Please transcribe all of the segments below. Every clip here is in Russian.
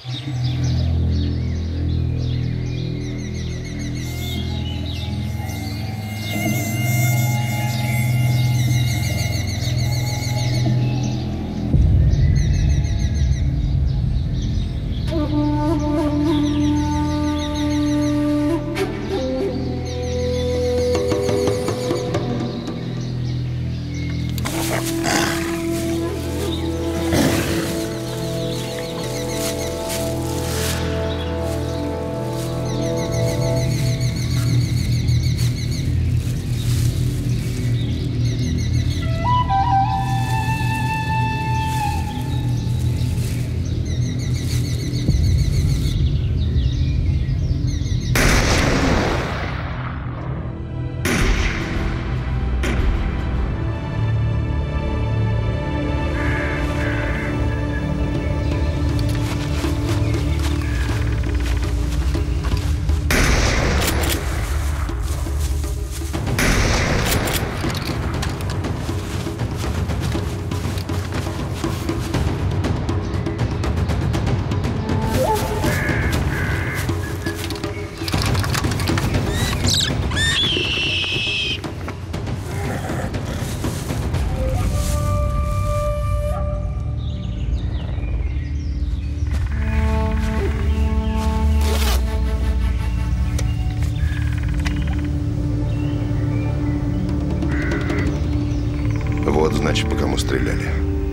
Вот, значит, по кому стреляли.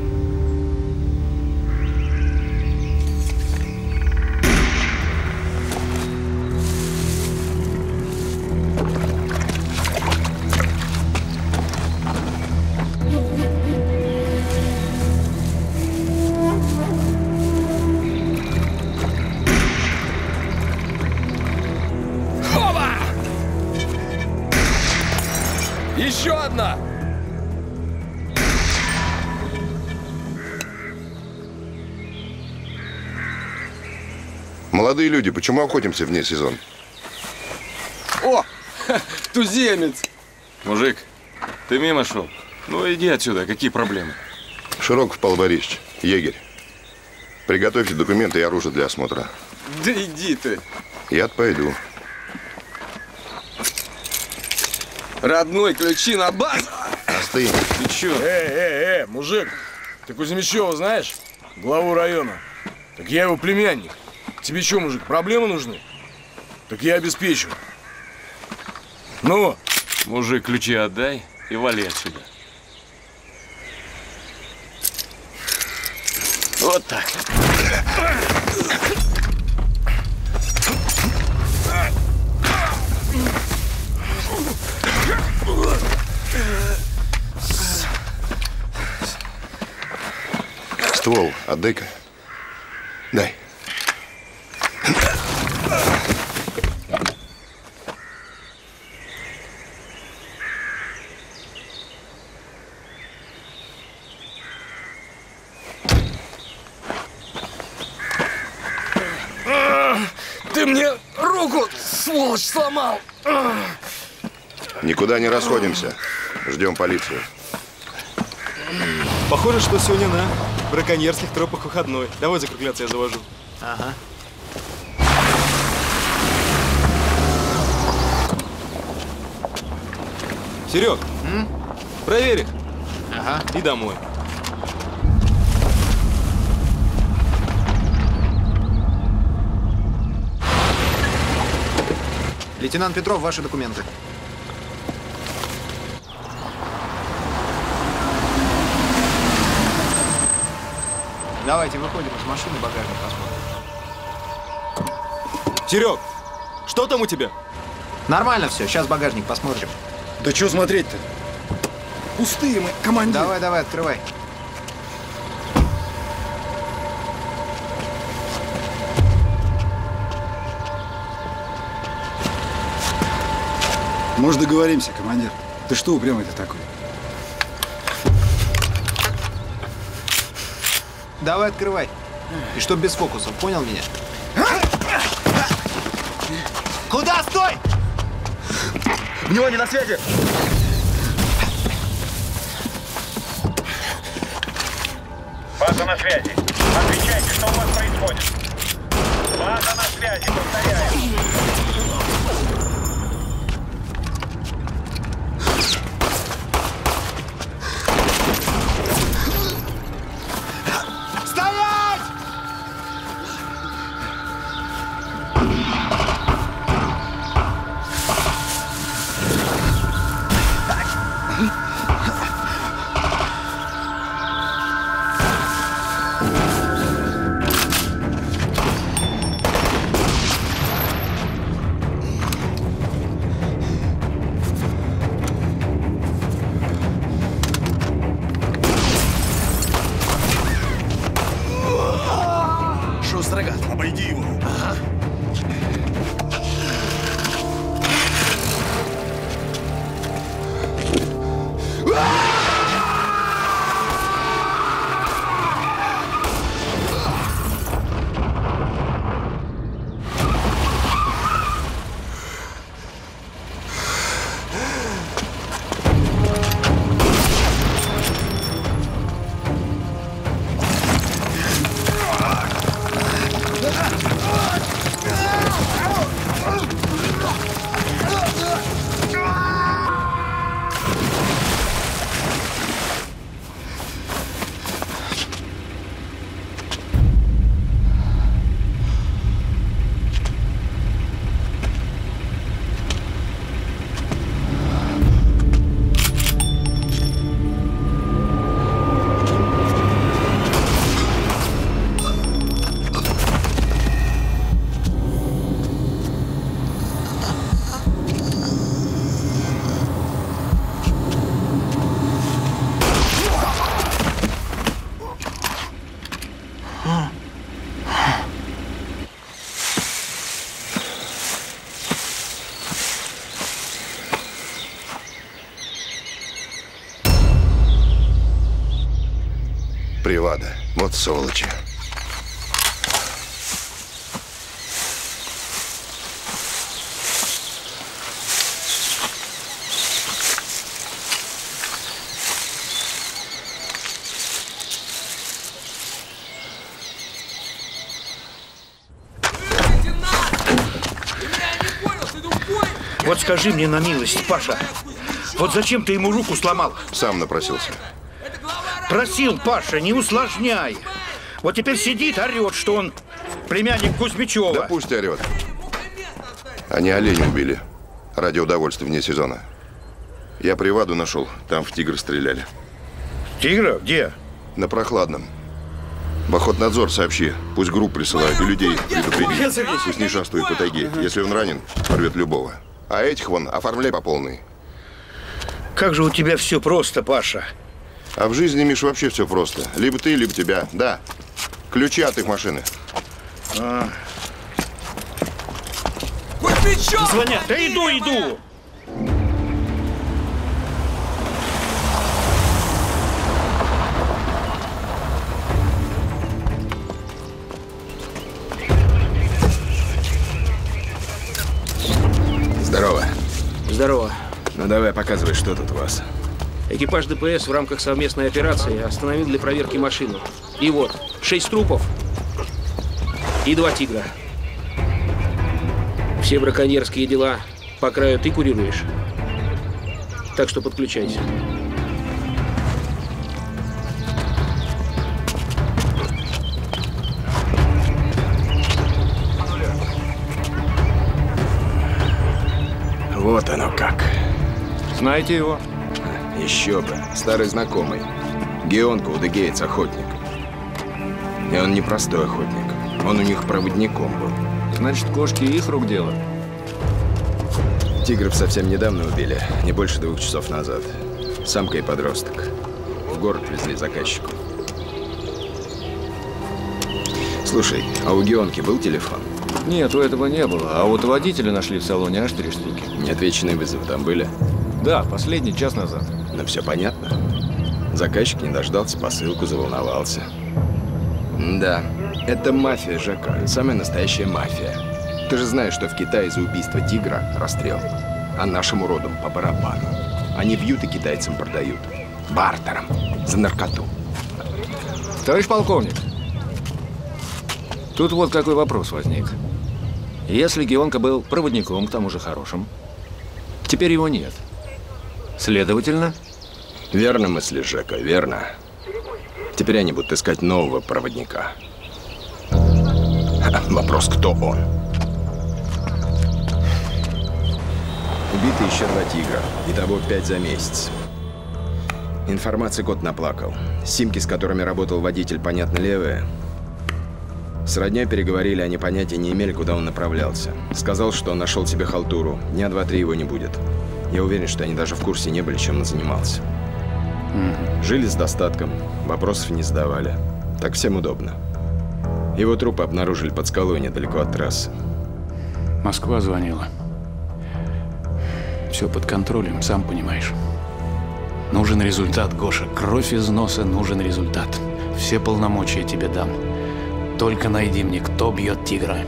Хоба! Еще одна! Молодые люди, почему охотимся вне сезона? О! Туземец! Мужик, ты мимо шел? Ну иди отсюда, какие проблемы? Широков Павел Борисович, егерь. Приготовьте документы и оружие для осмотра. Да иди ты! Я пойду. Родной, ключи на базу! Остынь. Ты чё? Мужик, ты Кузьмичева знаешь? Главу района. Так я его племянник. Тебе что, мужик, проблемы нужны? Так я обеспечу. Ну? Мужик, ключи отдай и вали отсюда. Вот так. Ствол отдай-ка. Дай. Ты мне руку, сволочь, сломал! Никуда не расходимся. Ждем полицию. Похоже, что сегодня на браконьерских тропах выходной. Давай закругляться, я завожу. Ага. Серег, проверь их. Ага. И домой. Лейтенант Петров, ваши документы. Давайте выходим из машины, багажник посмотрим. Серег, что там у тебя? Нормально все, сейчас багажник посмотрим. Да что смотреть-то? Пустые мы, командир. Давай, давай, открывай. Может, договоримся, командир? Ты что упрямый-то такой? Давай, открывай. И чтоб без фокусов, понял меня? Куда? Стой! Внимание, на связи! База на связи. Отвечайте, что у вас происходит? База на связи, повторяю. Привада. Вот сволочи. Вот скажи мне на милость, Паша, вот зачем ты ему руку сломал? Сам напросился. Просил, Паша, не усложняй. Вот теперь сидит, орет, что он племянник Кузьмичева. Да пусть орет. Они оленя убили. Ради удовольствия вне сезона. Я приваду нашел. Там в тигра стреляли. Тигра? Где? На Прохладном. В охотнадзор сообщи. Пусть групп присылают и людей предупреди. Пусть не шастают по тайге. Если он ранен, порвет любого. А этих вон оформляй по полной. Как же у тебя все просто, Паша. А в жизни, Миш, вообще все просто. Либо ты, либо тебя. Да. Ключи от их машины. Звонят. Да иду. Здорово. Здорово. Ну давай, показывай, что тут у вас. Экипаж ДПС в рамках совместной операции остановил для проверки машину. И вот, 6 трупов и 2 тигра. Все браконьерские дела по краю ты курируешь. Так что подключайся. Вот оно как. Знаете его? Еще бы. Старый знакомый. Геонко у Дегейтс охотник. И он не простой охотник. Он у них проводником был. Значит, кошки их рук дело. Тигров совсем недавно убили. Не больше 2 часов назад. Самка и подросток. В город везли заказчику. Слушай, а у Геонки был телефон? Нет, у этого не было. А вот водителя нашли в салоне аж 3 штуки. Неотвеченные вызовы там были? Да, последний час назад. Ну, все понятно. Заказчик не дождался посылку, заволновался. Да, это мафия, Жека. Самая настоящая мафия. Ты же знаешь, что в Китае за убийство тигра расстрел. А нашему роду по барабану. Они бьют и китайцам продают. Бартером. За наркоту. Товарищ полковник, Тут вот какой вопрос возник. Если Геонка был проводником, к тому же хорошим, теперь его нет. Следовательно... Верно мысли, Жека, верно. Теперь они будут искать нового проводника. Вопрос, кто он? Убиты еще 2 тигра. Итого 5 за месяц. Информации кот наплакал. Симки, с которыми работал водитель, понятно, левые. С родней переговорили, они понятия не имели, куда он направлялся. Сказал, что он нашел себе халтуру. Дня 2-3 его не будет. Я уверен, что они даже в курсе не были, чем он занимался. Жили с достатком, вопросов не задавали. Так всем удобно. Его труп обнаружили под скалой недалеко от трассы. Москва звонила. Все под контролем, сам понимаешь. Нужен результат, Гоша. Кровь из носа, нужен результат. Все полномочия тебе дам. Только найди мне, кто бьет тигра.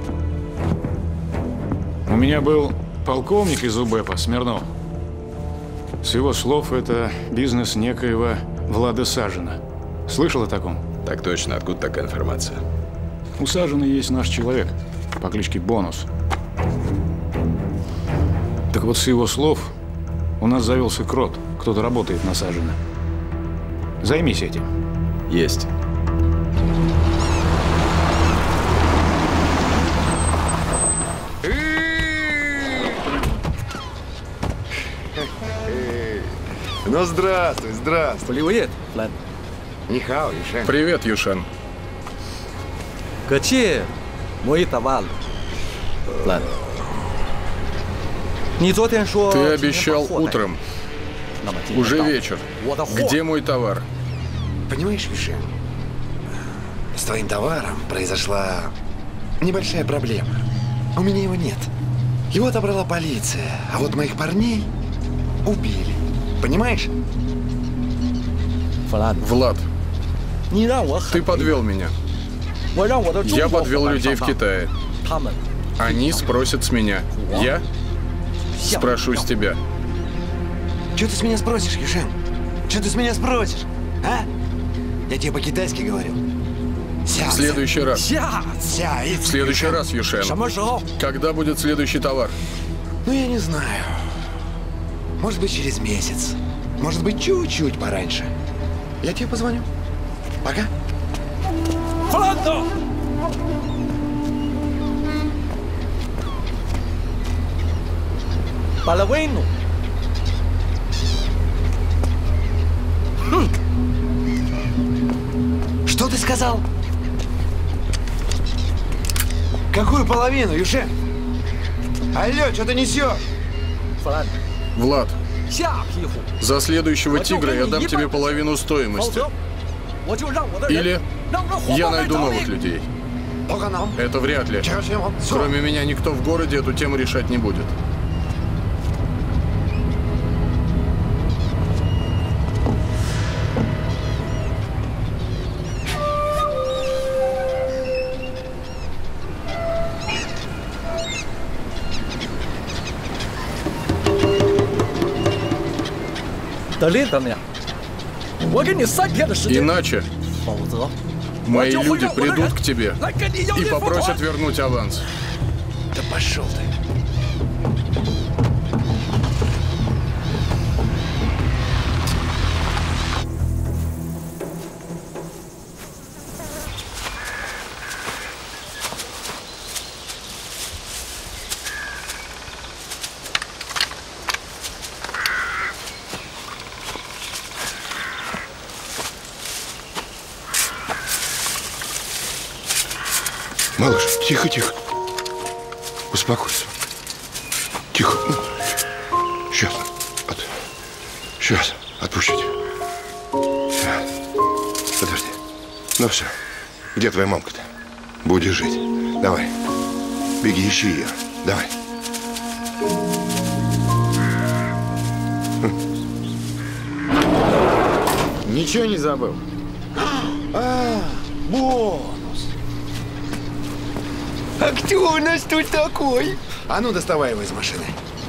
У меня был полковник из УБЭПа, Смирнов. С его слов, это бизнес некоего Влада Сажина. Слышал о таком? Так точно. Откуда такая информация? У Сажина есть наш человек по кличке Бонус. Так вот, с его слов, у нас завелся крот. Кто-то работает на Сажина. Займись этим. Есть. Ну, здравствуй, здравствуй. Привет, Влад. Нихао, Юшен. Привет, Юшен. Где мой товар? Влад. Ты обещал утром. Уже вечер. Где мой товар? Понимаешь, Юшен, с твоим товаром произошла небольшая проблема. У меня его нет. Его отобрала полиция, а вот моих парней убили. Понимаешь? Влад, ты подвел меня. Я подвел людей в Китае. Они спросят с меня. Я спрошу с тебя. Что ты с меня спросишь, Юшен? Что ты с меня спросишь? А? Я тебе по-китайски говорю. В следующий раз. В следующий раз, Юшен. Когда будет следующий товар? Ну, я не знаю. Может быть, через месяц. Может быть, чуть-чуть пораньше. Я тебе позвоню. Пока. Фландо! Половину. Что ты сказал? Какую половину, Юшен? Алло, что ты несешь? Влад, за следующего тигра я дам тебе половину стоимости. Или я найду новых людей. Это вряд ли. Кроме меня никто в городе эту тему решать не будет. Иначе мои люди придут к тебе и попросят вернуть аванс. Да пошел ты. Малыш, тихо, тихо. Успокойся. Тихо. Сейчас. Сейчас. Отпустите. Подожди. Ну все. Где твоя мамка-то? Будешь жить. Давай. Беги, ищи ее. Давай. Ничего не забыл. Бонус. А кто у нас тут такой? А ну, доставай его из машины.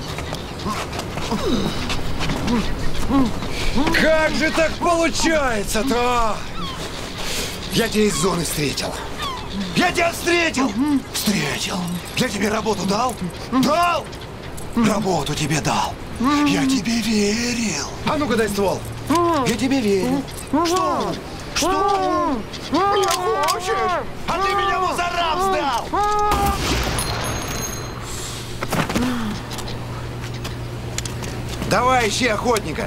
Как же так получается-то? Я тебя из зоны встретил. Я тебя встретил! Встретил! Я тебе работу дал? Дал! Работу тебе дал! Я тебе верил! А ну-ка дай ствол! Я тебе верил! Что? Что? Не хочешь? А ты меня мусорам сдал! Давай ищи охотника!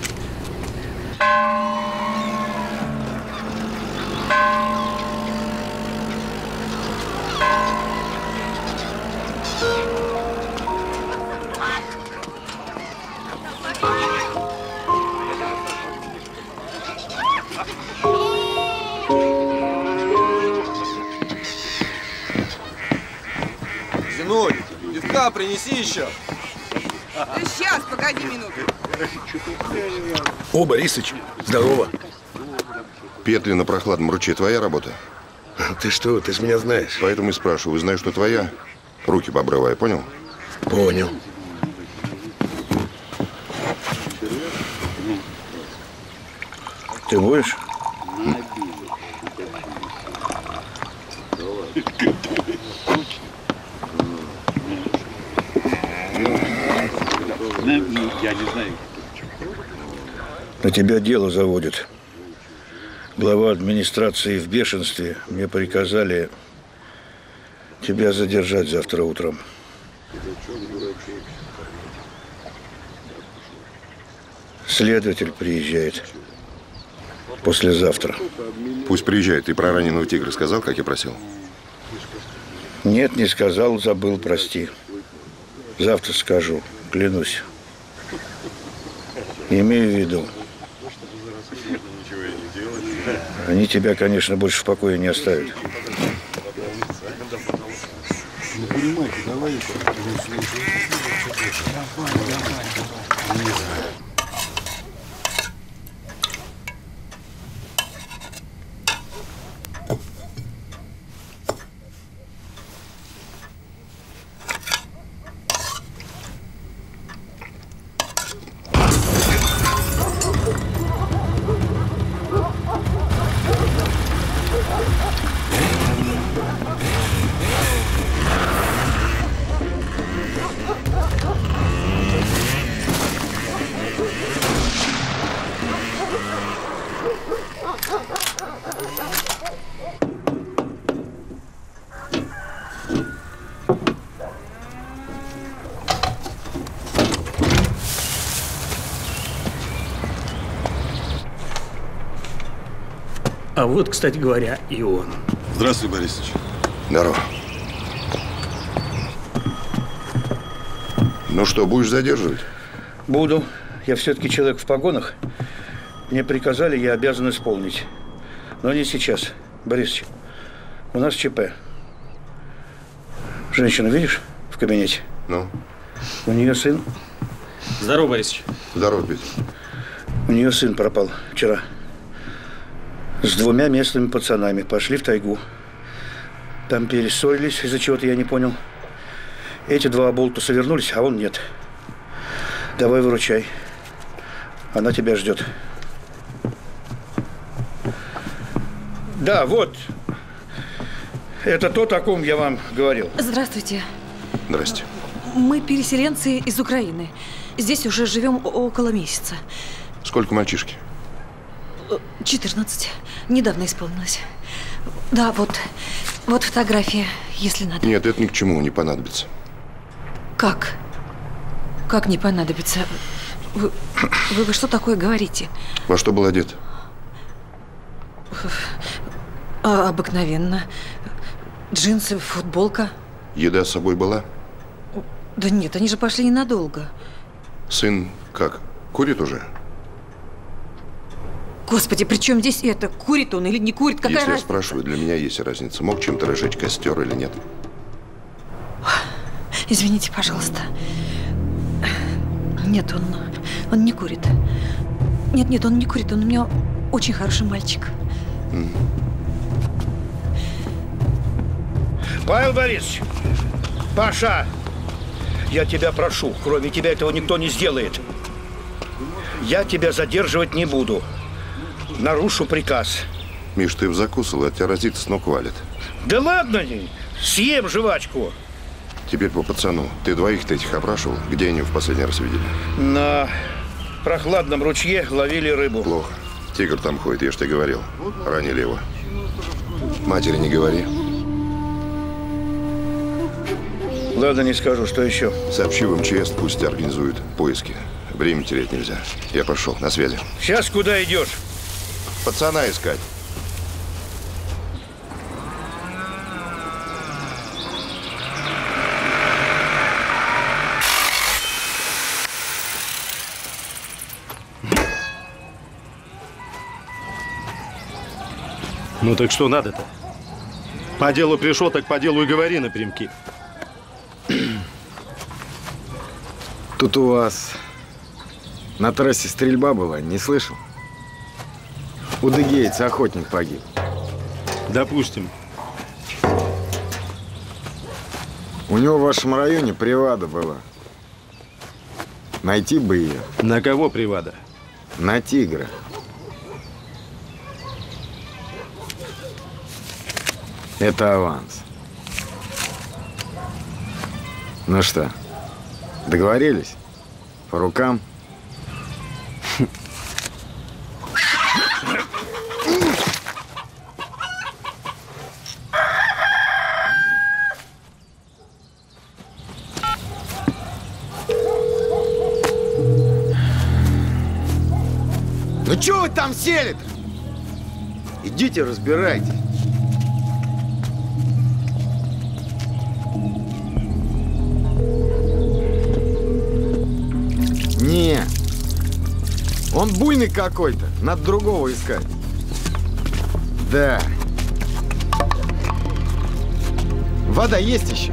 Зинуль, пивка принеси еще. Сейчас, погоди минуту. О, Борисыч, здорово. Петли на прохладном ручье твоя работа? Ты что, ты ж меня знаешь. Поэтому и спрашиваю, знаю, что твоя. Руки пообрывай, понял? Понял. Ты будешь? Я не знаю. На тебя дело заводят. Глава администрации в бешенстве. Мне приказали тебя задержать завтра утром. Следователь приезжает. Послезавтра. Пусть приезжает. Ты про раненого тигра сказал, как я просил? Нет, не сказал, забыл, прости. Завтра скажу, клянусь. Имею в виду. Они тебя, конечно, больше в покое не оставят. Ну, понимаете, давай. А вот, кстати говоря, и он. Здравствуй, Борисович. Здорово. Ну что, будешь задерживать? Буду. Я все-таки человек в погонах. Мне приказали, я обязан исполнить. Но не сейчас. Борисович, у нас ЧП. Женщину видишь в кабинете? Ну? У нее сын. Здорово, Борисович. Здорово, Петя. У нее сын пропал вчера. С 2 местными пацанами. Пошли в тайгу. Там перессорились, из-за чего-то я не понял. Эти 2 оболтуса вернулись, а он нет. Давай выручай. Она тебя ждет. Да, вот. Это тот, о ком я вам говорил. Здравствуйте. Здрасте. Мы переселенцы из Украины. Здесь уже живем около месяца. Сколько мальчишки? 14. Недавно исполнилось. Да, вот фотография, если надо. Нет, это ни к чему не понадобится. Как? Как не понадобится? Вы что такое говорите? Во что был одет? Обыкновенно. Джинсы, футболка. Еда с собой была? Да нет, они же пошли ненадолго. Сын как? Курит уже? Господи, при чем здесь это? Курит он или не курит? Какая Если разница? я спрашиваю, для меня есть разница. Мог чем-то разжечь костер или нет? Извините, пожалуйста. Нет, он не курит. Нет, он не курит. Он у меня очень хороший мальчик. Павел Борисович! Паша! Я тебя прошу, кроме тебя этого никто не сделает. Я тебя задерживать не буду. Нарушу приказ. Миш, ты в закусал, от тебя разит с ног валит. Да ладно, съем жвачку. Теперь по пацану. Ты двоих-то этих опрашивал? Где они в последний раз видели? На прохладном ручье ловили рыбу. Плохо. Тигр там ходит, я ж тебе говорил. Ранили его. Матери не говори. Ладно, не скажу. Что еще? Сообщи в МЧС, пусть организуют поиски. Время терять нельзя. Я пошел. На связи. Сейчас куда идешь? Пацана искать. Ну так что надо-то? По делу пришел, так по делу и говори напрямки. Тут у вас на трассе стрельба была, не слышал? У дегейца охотник погиб. Допустим. У него в вашем районе привада была. Найти бы ее. На кого привада? На тигра. Это аванс. Ну что, договорились? По рукам? Ну чего вы там сели-то? Идите разбирайтесь. Не, он буйный какой-то, надо другого искать. Да. Вода есть еще?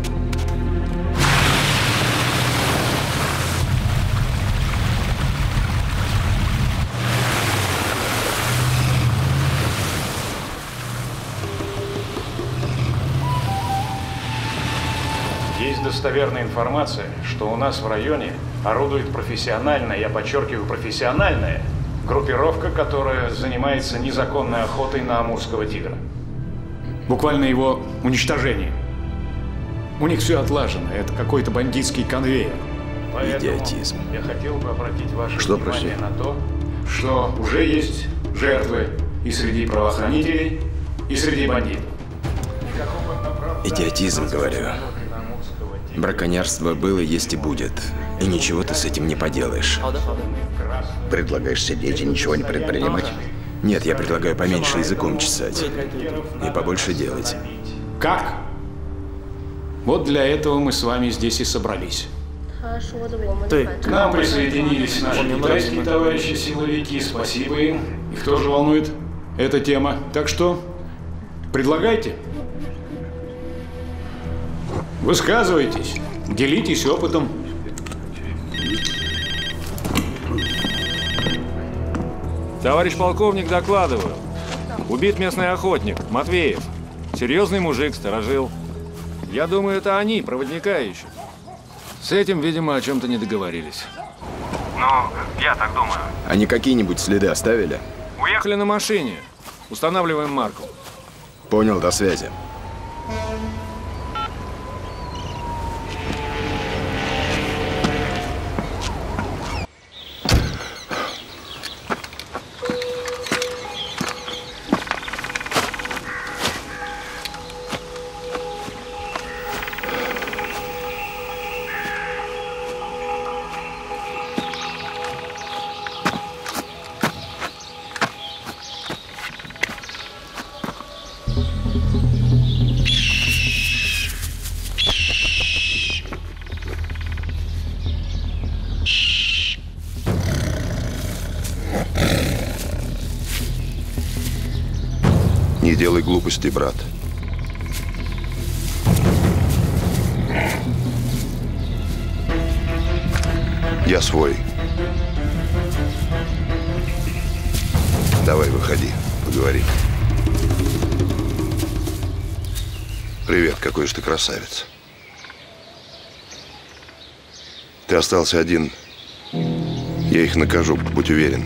Есть достоверная информация, что у нас в районе орудует профессиональная, я подчеркиваю, профессиональная группировка, которая занимается незаконной охотой на амурского тигра. Буквально его уничтожение. У них все отлажено, это какой-то бандитский конвейер. Поэтому идиотизм. Я хотел бы обратить ваше Что, внимание прости? на то, что уже есть жертвы и среди правоохранителей, и среди бандитов. Идиотизм, говорю. Браконьерство было, есть и будет. И ничего ты с этим не поделаешь. Предлагаешь сидеть и ничего не предпринимать? Нет, я предлагаю поменьше языком чесать. И побольше делать. Как? Вот для этого мы с вами здесь и собрались. К нам присоединились наши китайские товарищи-силовики. Спасибо им. Их тоже волнует эта тема. Так что предлагайте. Высказывайтесь, делитесь опытом. Товарищ полковник, докладываю. Убит местный охотник, Матвеев. Серьезный мужик, сторожил. Я думаю, это они, проводника ищут. С этим, видимо, о чем-то не договорились. Ну, я так думаю. Они какие-нибудь следы оставили? Уехали на машине. Устанавливаем марку. Понял, до связи. Не делай глупостей, брат. Я свой. Давай, выходи, поговорим. Привет, какой же ты красавец. Ты остался один. Я их накажу, будь уверен.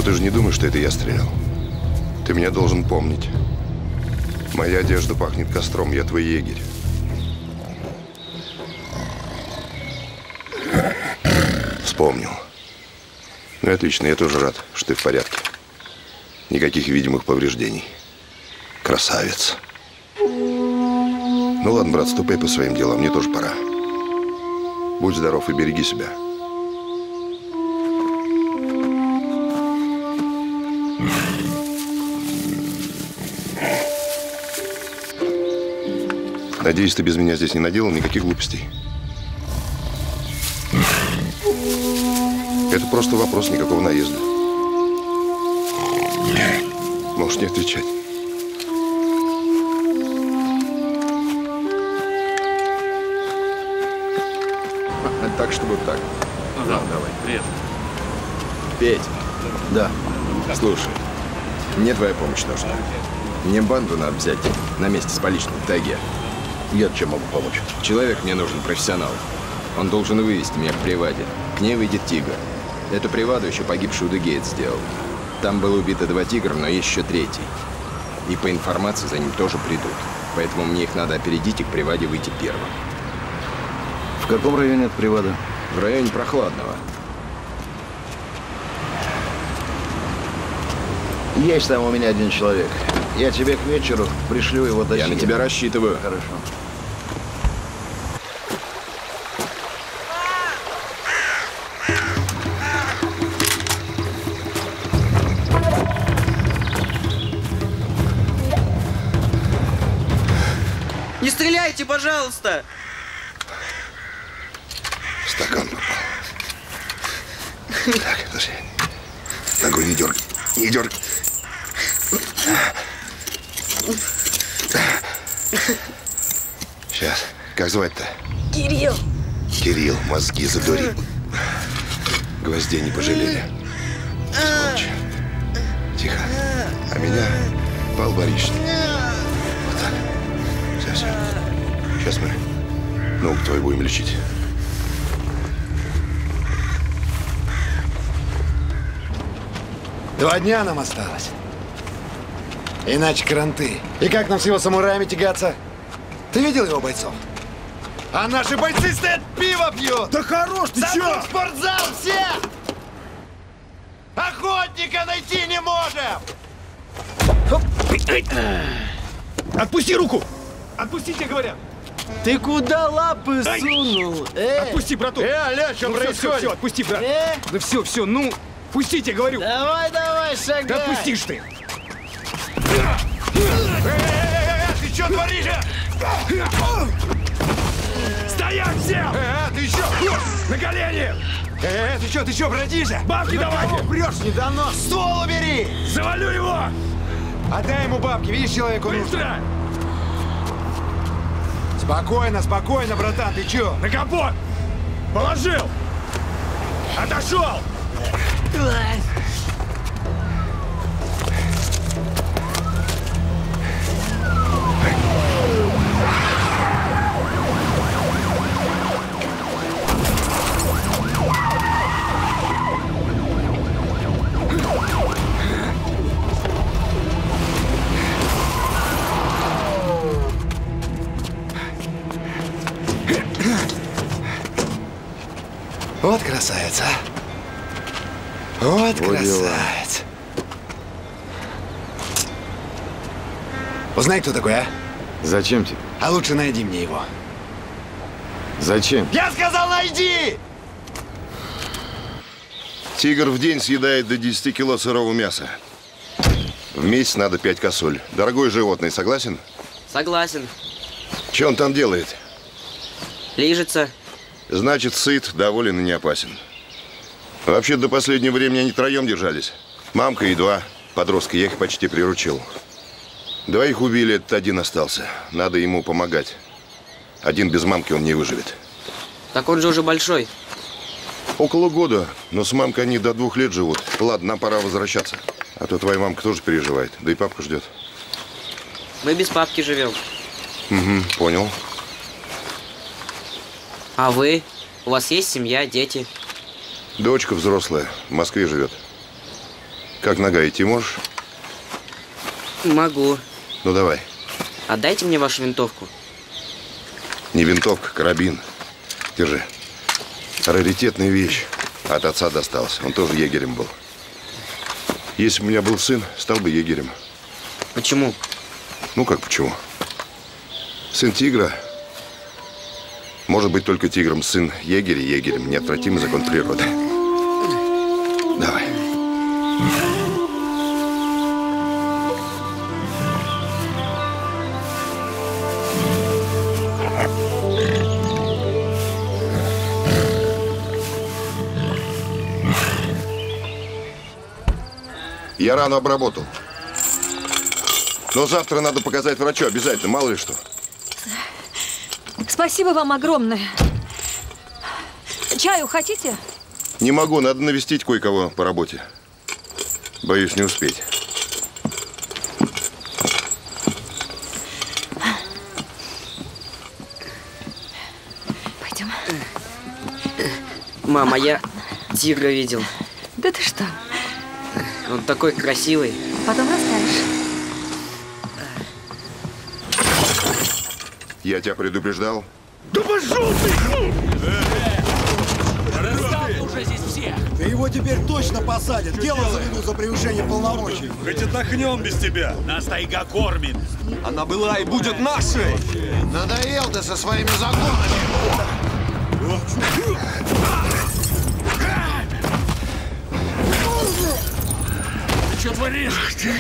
ты же не думаешь, что это я стрелял? Ты меня должен помнить. Моя одежда пахнет костром, я твой егерь. Вспомнил. Ну, отлично, я тоже рад, что ты в порядке. Никаких видимых повреждений. Красавец. Ну ладно, брат, ступай по своим делам, мне тоже пора. Будь здоров и береги себя. Надеюсь, ты без меня здесь не наделал никаких глупостей. Это просто вопрос, никакого наезда. Можешь не отвечать. Так, чтобы так. Да, давай, привет. Петь. Да. Слушай, мне твоя помощь нужна. Мне банду надо взять на месте с поличным в тайге. Я чем могу помочь? Человек мне нужен, профессионал. Он должен вывести меня к приваде. К ней выйдет тигр. Эту приваду еще погибший Удыгеец сделал. Там было убито 2 тигра, но есть еще 3. И по информации за ним тоже придут. Поэтому мне их надо опередить и к приваде выйти первым. В каком районе от привада? В районе Прохладного. Есть там у меня один человек. Я тебе к вечеру пришлю его до Я на тебя рассчитываю. Хорошо. Не стреляйте, пожалуйста! Стакан попал. Так, подожди. Ногой не дергай. Не дергай. Сейчас. Как звать-то? Кирилл. Кирилл, мозги задурил. Гвоздей не пожалели. Сволочь. Тихо. А меня Павел Борисович. Вот так. Все. Сейчас мы ногу твою будем лечить. Два дня нам осталось. Иначе кранты. И как нам с его самураями тягаться? Ты видел его бойцов? А наши бойцы стоят, пиво пьют! Да хорош, ты чё? В спортзал все! Охотника найти не можем! Отпусти руку! Отпустите, говорят! Ты куда лапы сунул? Отпусти, брату! Аля, что происходит? Все, отпусти, брат! Да все, ну, пустите, говорю! Давай, шагай! Да отпустишь ты! Ты что творишь? Стоять всем! Ты что? На колени! Ты что, бродишься? Бабки давайте! Прешь, недонос! Ствол убери! Завалю его! Отдай ему бабки, видишь, человеку быстро! Спокойно, братан, ты чё? На капот! Положил! Отошел! Вот красавица. Вот красавец. Узнай, кто такой, а? Зачем тебе? А лучше найди мне его. Зачем? Я сказал, найди! Тигр в день съедает до 10 кило сырого мяса. В месяц надо 5 косуль. Дорогое животное, согласен? Согласен. Что он там делает? Лижется. Значит, сыт, доволен и не опасен. Вообще, до последнего времени они 3 держались. Мамка и 2 подростка, я их почти приручил. 2 убили, этот 1 остался. Надо ему помогать. 1 без мамки он не выживет. Так он же уже большой. Около года, но с мамкой они до 2 лет живут. Ладно, нам пора возвращаться. А то твоя мамка тоже переживает, да и папка ждет. Мы без папки живем. Угу, понял. А вы? У вас есть семья, дети? Дочка взрослая, в Москве живет. Как нога идти можешь? Могу. Ну давай. Отдайте мне вашу винтовку. Не винтовка, карабин. Держи. Раритетная вещь. От отца достался. Он тоже егерем был. Если бы у меня был сын, стал бы егерем. Почему? Ну как почему? Сын тигра может быть только тигром. Сын егеря егерем. Неотвратимый закон природы. Давай. Я рану обработал. Но завтра надо показать врачу обязательно, мало ли что. Спасибо вам огромное. Чаю хотите? Не могу, надо навестить кое-кого по работе. Боюсь не успеть. Пойдем. Мама, я тигра видел. Да ты что? Он такой красивый. Потом расскажешь. Я тебя предупреждал. Да пошел ты! Расставь уже здесь всех! Да его теперь точно посадят. Дело заведут за превышение полномочий. Хоть отдохнем без тебя. Нас тайга кормит. Она была и будет нашей. Надоел ты со своими законами. Ты что творишь?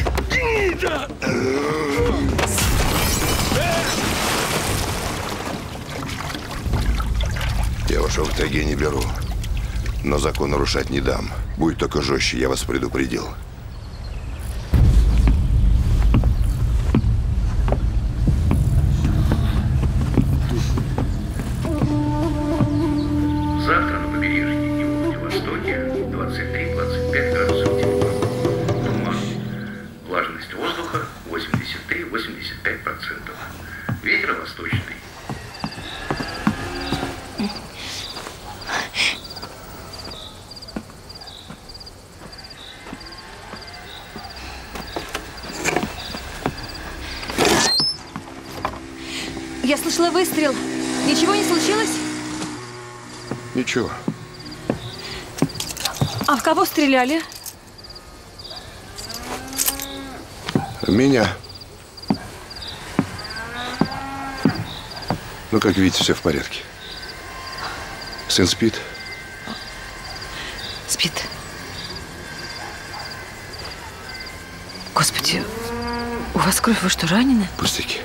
Я вашего в тайге не беру. Но закон нарушать не дам. Будет только жестче, я вас предупредил. Завтра на побережье и в Владивостоке 23-25 градусов тепла. Туман. Влажность воздуха 83-85%. Ветер восточный. Я слышала выстрел. Ничего не случилось? Ничего. А в кого стреляли? В меня. Ну, как видите, все в порядке. Сын спит. Спит. Господи, у вас кровь, вы что, ранены? Пустяки.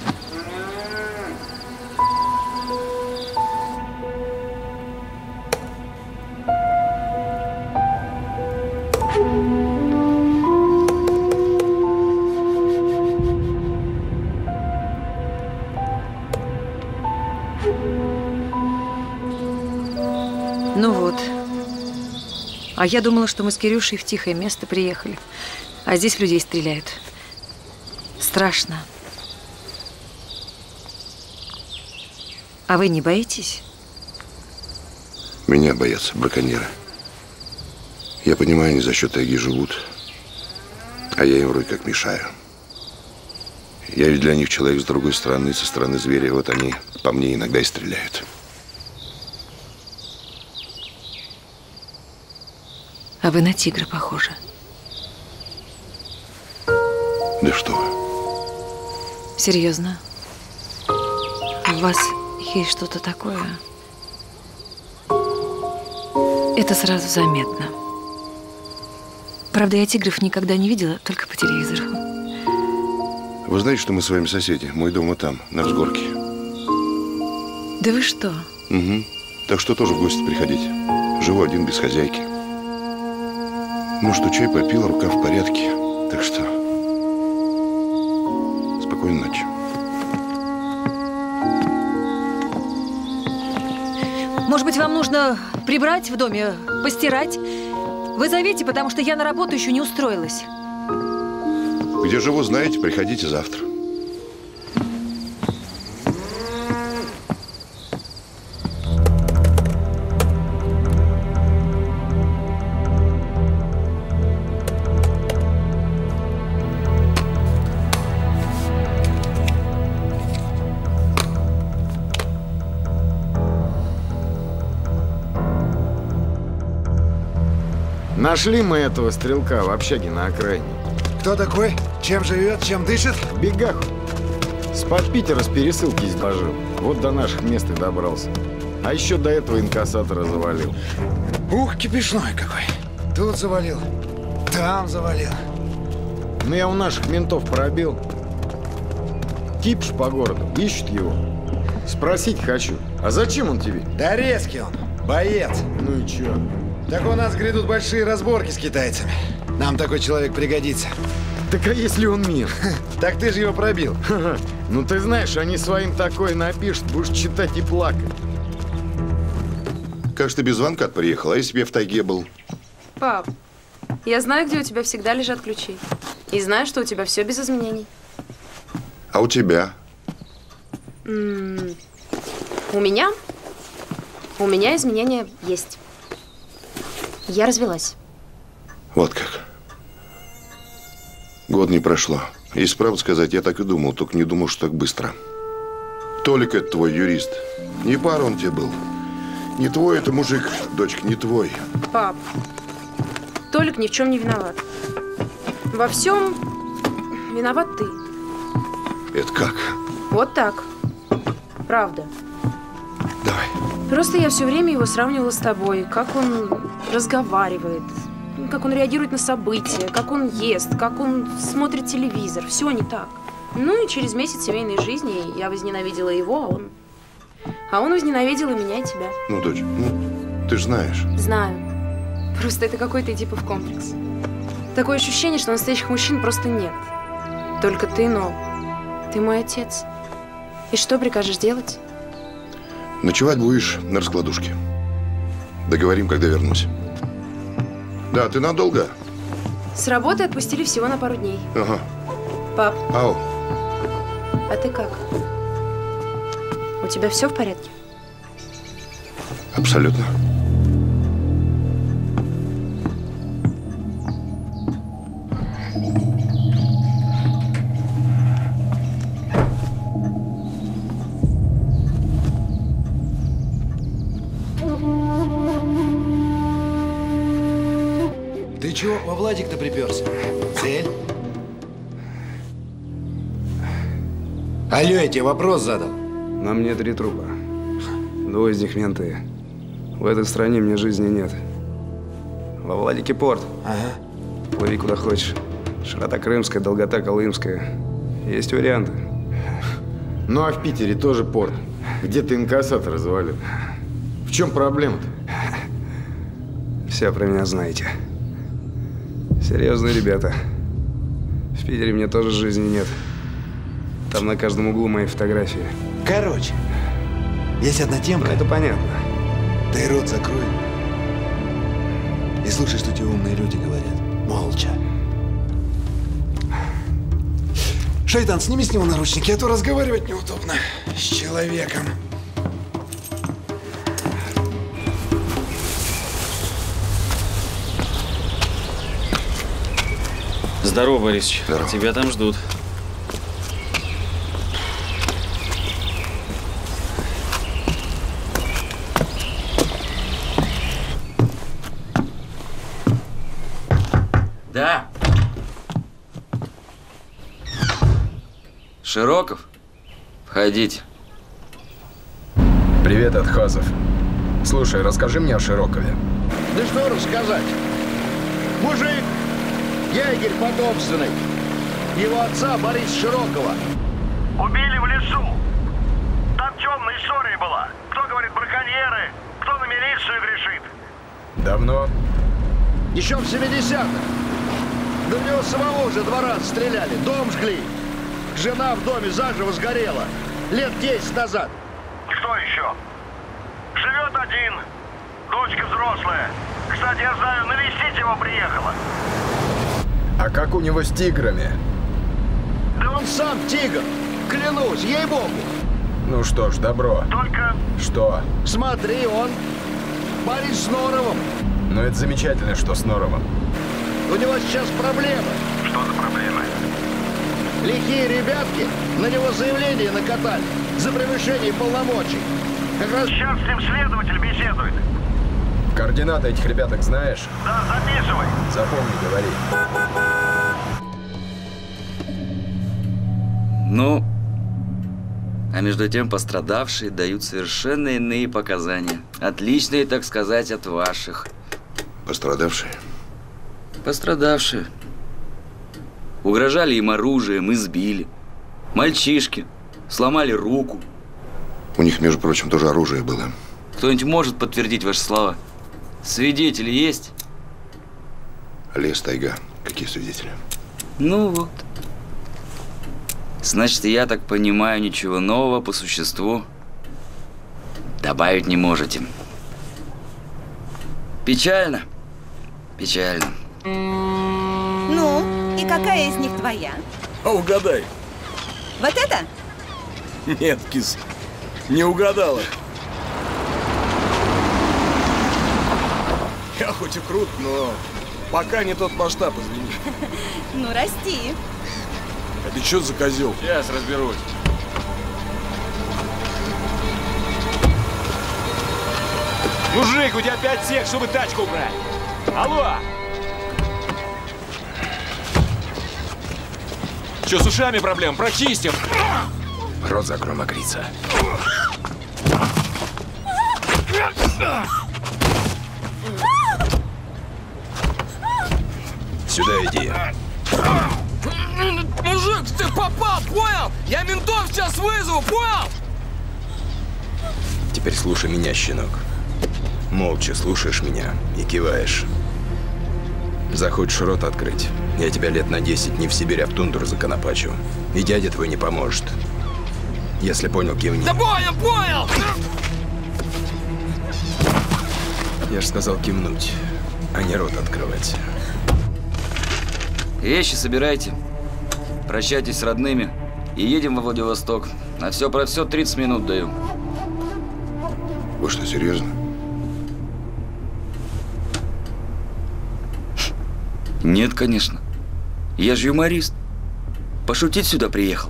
Ну вот. А я думала, что мы с Кирюшей в тихое место приехали. А здесь в людей стреляют. Страшно. А вы не боитесь? Меня боятся браконьеры. Я понимаю, они за счет тайги живут. А я им вроде как мешаю. Я ведь для них человек с другой стороны, со стороны зверя. Вот они по мне иногда и стреляют. А вы на тигра похожи. Да что вы. Серьезно? У вас есть что-то такое? Это сразу заметно. Правда, я тигров никогда не видела, только по телевизору. Вы знаете, что мы с вами соседи? Мой дом вот там, на взгорке. Да вы что? Угу. Так что тоже в гости приходите. Живу один, без хозяйки. Ну что, чай попил, рука в порядке. Так что спокойной ночи. Может быть, вам нужно прибрать в доме, постирать? Вы зовите, потому что я на работу еще не устроилась. Где живу, знаете, приходите завтра. Нашли мы этого стрелка в общаге на окраине. Кто такой? Чем живет? Чем дышит? В бегах. С-под Питера с пересылки сложил. Вот до наших мест и добрался. А еще до этого инкассатора завалил. Ух, кипишной какой. Тут завалил, там завалил. Ну, я у наших ментов пробил. Тип ж по городу, ищут его. Спросить хочу, а зачем он тебе? Да резкий он, боец. Ну и чё? Так у нас грядут большие разборки с китайцами. Нам такой человек пригодится. Так а если он мир? Так ты же его пробил. Ну ты знаешь, они своим такое напишут, будешь читать и плакать. Как ж ты без звонка приехал, а если бы я в тайге был? Пап, я знаю, где у тебя всегда лежат ключи. И знаю, что у тебя все без изменений. А у тебя? У меня? У меня изменения есть. Я развелась. Вот как. Год не прошло. И правду сказать, я так и думал, только не думал, что так быстро. Толик, это твой юрист. Не пара он тебе был. Не твой это мужик, дочка, не твой. Пап, Толик ни в чем не виноват. Во всем виноват ты. Это как? Вот так. Правда. Давай. Просто я все время его сравнивала с тобой. Как он разговаривает, как он реагирует на события, как он ест, как он смотрит телевизор. Все не так. Ну и через месяц семейной жизни я возненавидела его, а он возненавидел и меня, и тебя. Ну, дочь, ты ж знаешь. Знаю. Просто это какой-то Эдипов комплекс. Такое ощущение, что настоящих мужчин просто нет. Только ты, но ты мой отец. И что прикажешь делать? Ночевать будешь на раскладушке. Договорим, когда вернусь. Да, ты надолго? С работы отпустили всего на пару дней. Ага. Пап. Ау. А ты как? У тебя все в порядке? Абсолютно. Ты чего во Владик-то приперся? Цель? Алло, я тебе вопрос задал. На мне 3 трупа. 2 из них менты. В этой стране мне жизни нет. Во Владике порт. Ага. Плыви куда хочешь. Широта Крымская, долгота Колымская. Есть варианты. Ну а в Питере тоже порт. Где-то инкассатор завалил. В чем проблема-то? Все про меня знаете. Серьезные ребята. В Питере мне тоже жизни нет. Там на каждом углу мои фотографии. Короче, есть одна темка. Это понятно. Ты рот закрой. И слушай, что тебе умные люди говорят. Молча. Шайтан, сними с него наручники, а то разговаривать неудобно с человеком. Здорово, Борисович. Здорово. Тебя там ждут. Да. Широков? Входите. Привет, Отхазов. Слушай, расскажи мне о Широкове. Да что рассказать? Мужик, егерь потомственный. Его отца Бориса Широкова убили в лесу. Там темная история была. Кто говорит браконьеры, кто на милицию грешит. Давно? Еще в 70-х. Да в него самого уже 2 раза стреляли. Дом жгли. Жена в доме заживо сгорела. Лет 10 назад. Кто еще? Живет один. Дочка взрослая. Кстати, я знаю, навестить его приехала. А как у него с тиграми? Да он сам тигр. Клянусь, ей-богу. Ну что ж, добро. Только... Что? Смотри, он Борис с Норовым. Ну это замечательно, что с Норовым. У него сейчас проблемы. Что за проблемы? Лихие ребятки на него заявление накатали за превышение полномочий. Как раз сейчас с ним следователь беседует. Координаты этих ребяток знаешь? Да, записывай. Запомни, говори. Ну, а между тем пострадавшие дают совершенно иные показания. Отличные, так сказать, от ваших. Пострадавшие? Пострадавшие. Угрожали им оружием, избили. Мальчишки сломали руку. У них, между прочим, тоже оружие было. Кто-нибудь может подтвердить ваши слова? Свидетели есть? Лес, тайга. Какие свидетели? Ну вот. Значит, я так понимаю, ничего нового по существу добавить не можете. Печально. Печально. Ну, и какая из них твоя? А угадай. Вот это? Нет, кис, не угадала. Я хоть и крут, но пока не тот масштаб, извини. Ну, расти. А ты что за козел? Сейчас разберусь. Мужик, у тебя 5 сек, чтобы тачку убрать. Алло! Че, с ушами проблем? Прочистим. Рот закрой, мокрица. Сюда иди. Мужик, ты попал, понял? Я ментов сейчас вызову, понял? Теперь слушай меня, щенок. Молча слушаешь меня и киваешь. Захочешь рот открыть, я тебя лет на 10 не в Сибирь, а в тундру законопачу. И дядя твой не поможет. Если понял, кивни. Да понял, понял! Я же сказал кивнуть, а не рот открывать. Вещи собирайте. Прощайтесь с родными и едем во Владивосток. На все про все 30 минут даю. Вы что, серьезно? Нет, конечно. Я же юморист. Пошутить сюда приехал.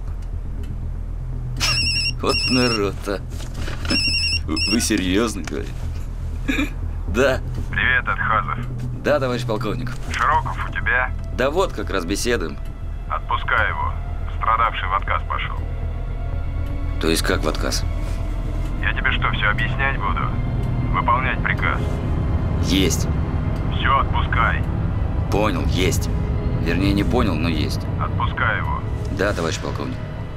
Вот народ, а. Вы серьезно, говорите? Да. Привет, Атхазов. Да, товарищ полковник. Широков у тебя? Да вот, как раз беседуем. Отпускай его. Пострадавший в отказ пошел. То есть как в отказ? Я тебе что, все объяснять буду? Выполнять приказ. Есть. Все, отпускай. Понял, есть. Вернее, не понял, но есть. Отпускай его. Да, товарищ полковник.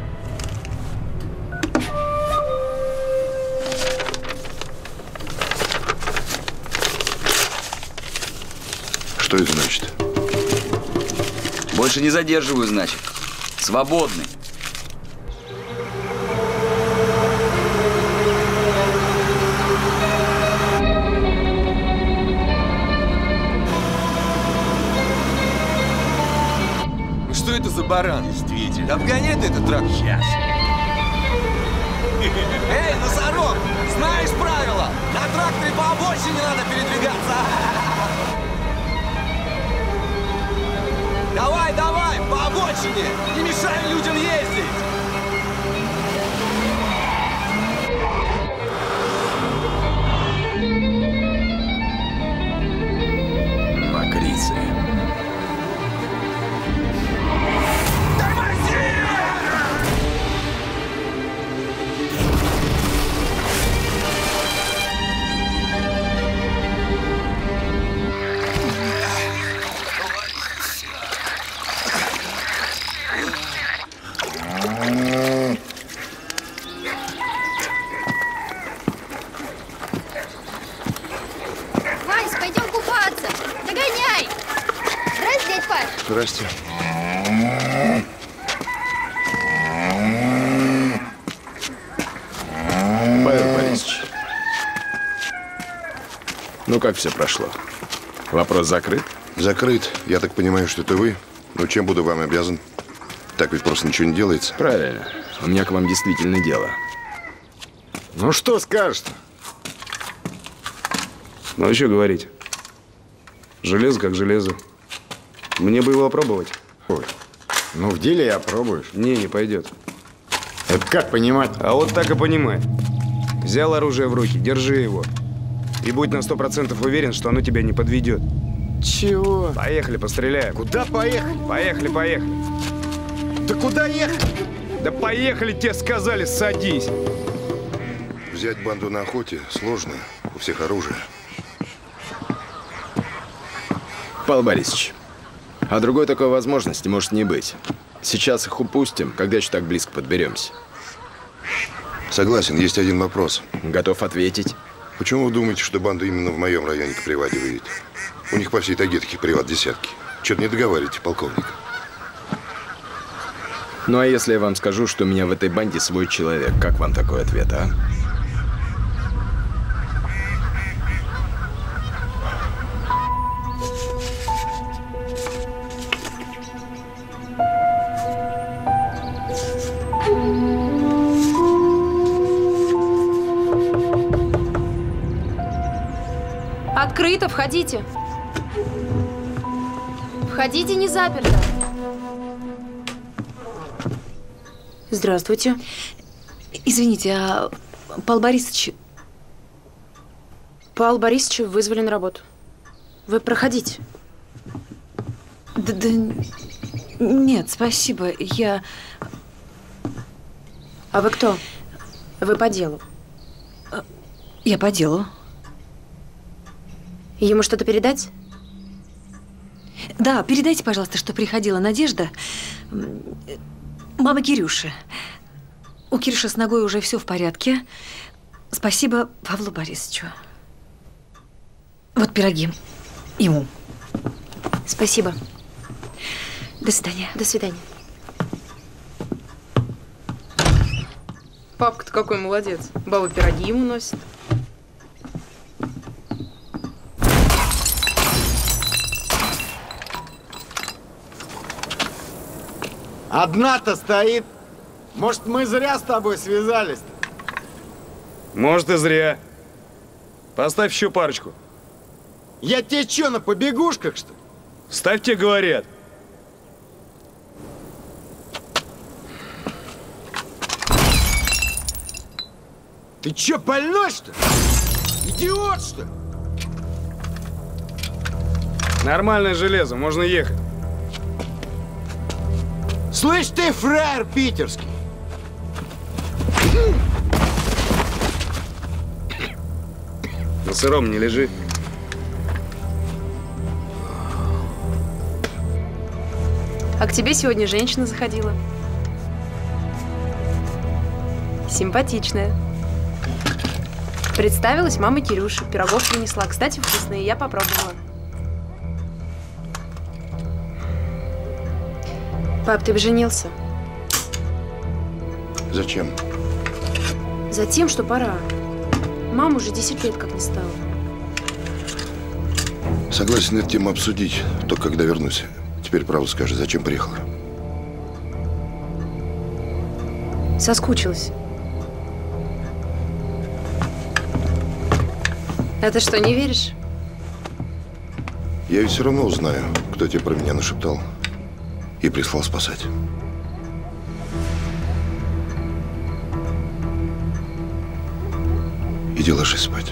Что это значит? Больше не задерживаю, значит. Свободны. Что это за баран? Действительно. Обгоняй ты этот трактор. Сейчас. Эй, носорог! Знаешь правила? На тракторе по обочине надо передвигаться. Давай, давай, по обочине! Не мешай людям ездить! Мокрицы. Вась, пойдем купаться. Догоняй. Здрасте, дядь Паш. Здрасте. Павел Борисович. Ну, как все прошло? Вопрос закрыт? Закрыт. Я так понимаю, что это вы. Ну, чем буду вам обязан? Так ведь просто ничего не делается. Правильно. У меня к вам действительно дело. Ну, что скажешь-то? Ну, что говорить? Железо как железо. Мне бы его опробовать. Ой, ну в деле опробуешь. Не пойдет. Это как понимать? А вот так и понимай. Взял оружие в руки, держи его. И будь на 100% уверен, что оно тебя не подведет. Чего? Поехали, постреляем. Куда поехали? Поехали, поехали. Да куда ехать? Да поехали, тебе сказали, садись. Взять банду на охоте сложно. У всех оружие. Павел Борисович, а другой такой возможности может не быть. Сейчас их упустим, когда еще так близко подберемся. Согласен, есть один вопрос. Готов ответить. Почему вы думаете, что банда именно в моем районе к приваде выйдет? У них по всей тайге таких приват десятки. Чего-то не договариваете, полковник. Ну а если я вам скажу, что у меня в этой банде свой человек, как вам такой ответ, а? Открыто, входите. Входите, не заперто. Здравствуйте. Извините, а Павел Борисович... Павел Борисович вызвали на работу. Вы проходите. Да нет, спасибо, я... А вы кто? Вы по делу? Я по делу. Ему что-то передать? Да, передайте, пожалуйста, что приходила Надежда, мама Кирюши. У Кирюши с ногой уже все в порядке. Спасибо Павлу Борисовичу. Вот пироги ему. Спасибо. До свидания. До свидания. Папка-то какой молодец. Баба пироги ему носит. Одна-то стоит. Может, мы зря с тобой связались-то? Может, и зря. Поставь еще парочку. Я тебе что, на побегушках, что ли? Ставь, тебе говорят. Ты че, больной, что ли? Идиот, что ли? Нормальное железо, можно ехать. Слышь ты, фраер питерский! На сыром не лежи. А к тебе сегодня женщина заходила. Симпатичная. Представилась мама Кирюши. Пирогов принесла. Кстати, вкусные. Я попробовала. Пап, ты бы женился? Зачем? Затем, что пора. Мама уже 10 лет как не стала. Согласен эту тему обсудить, только когда вернусь. Теперь правду скажи, зачем приехала? Соскучилась. А ты что, не веришь? Я ведь все равно узнаю, кто тебе про меня нашептал и прислал спасать. Иди ложись спать.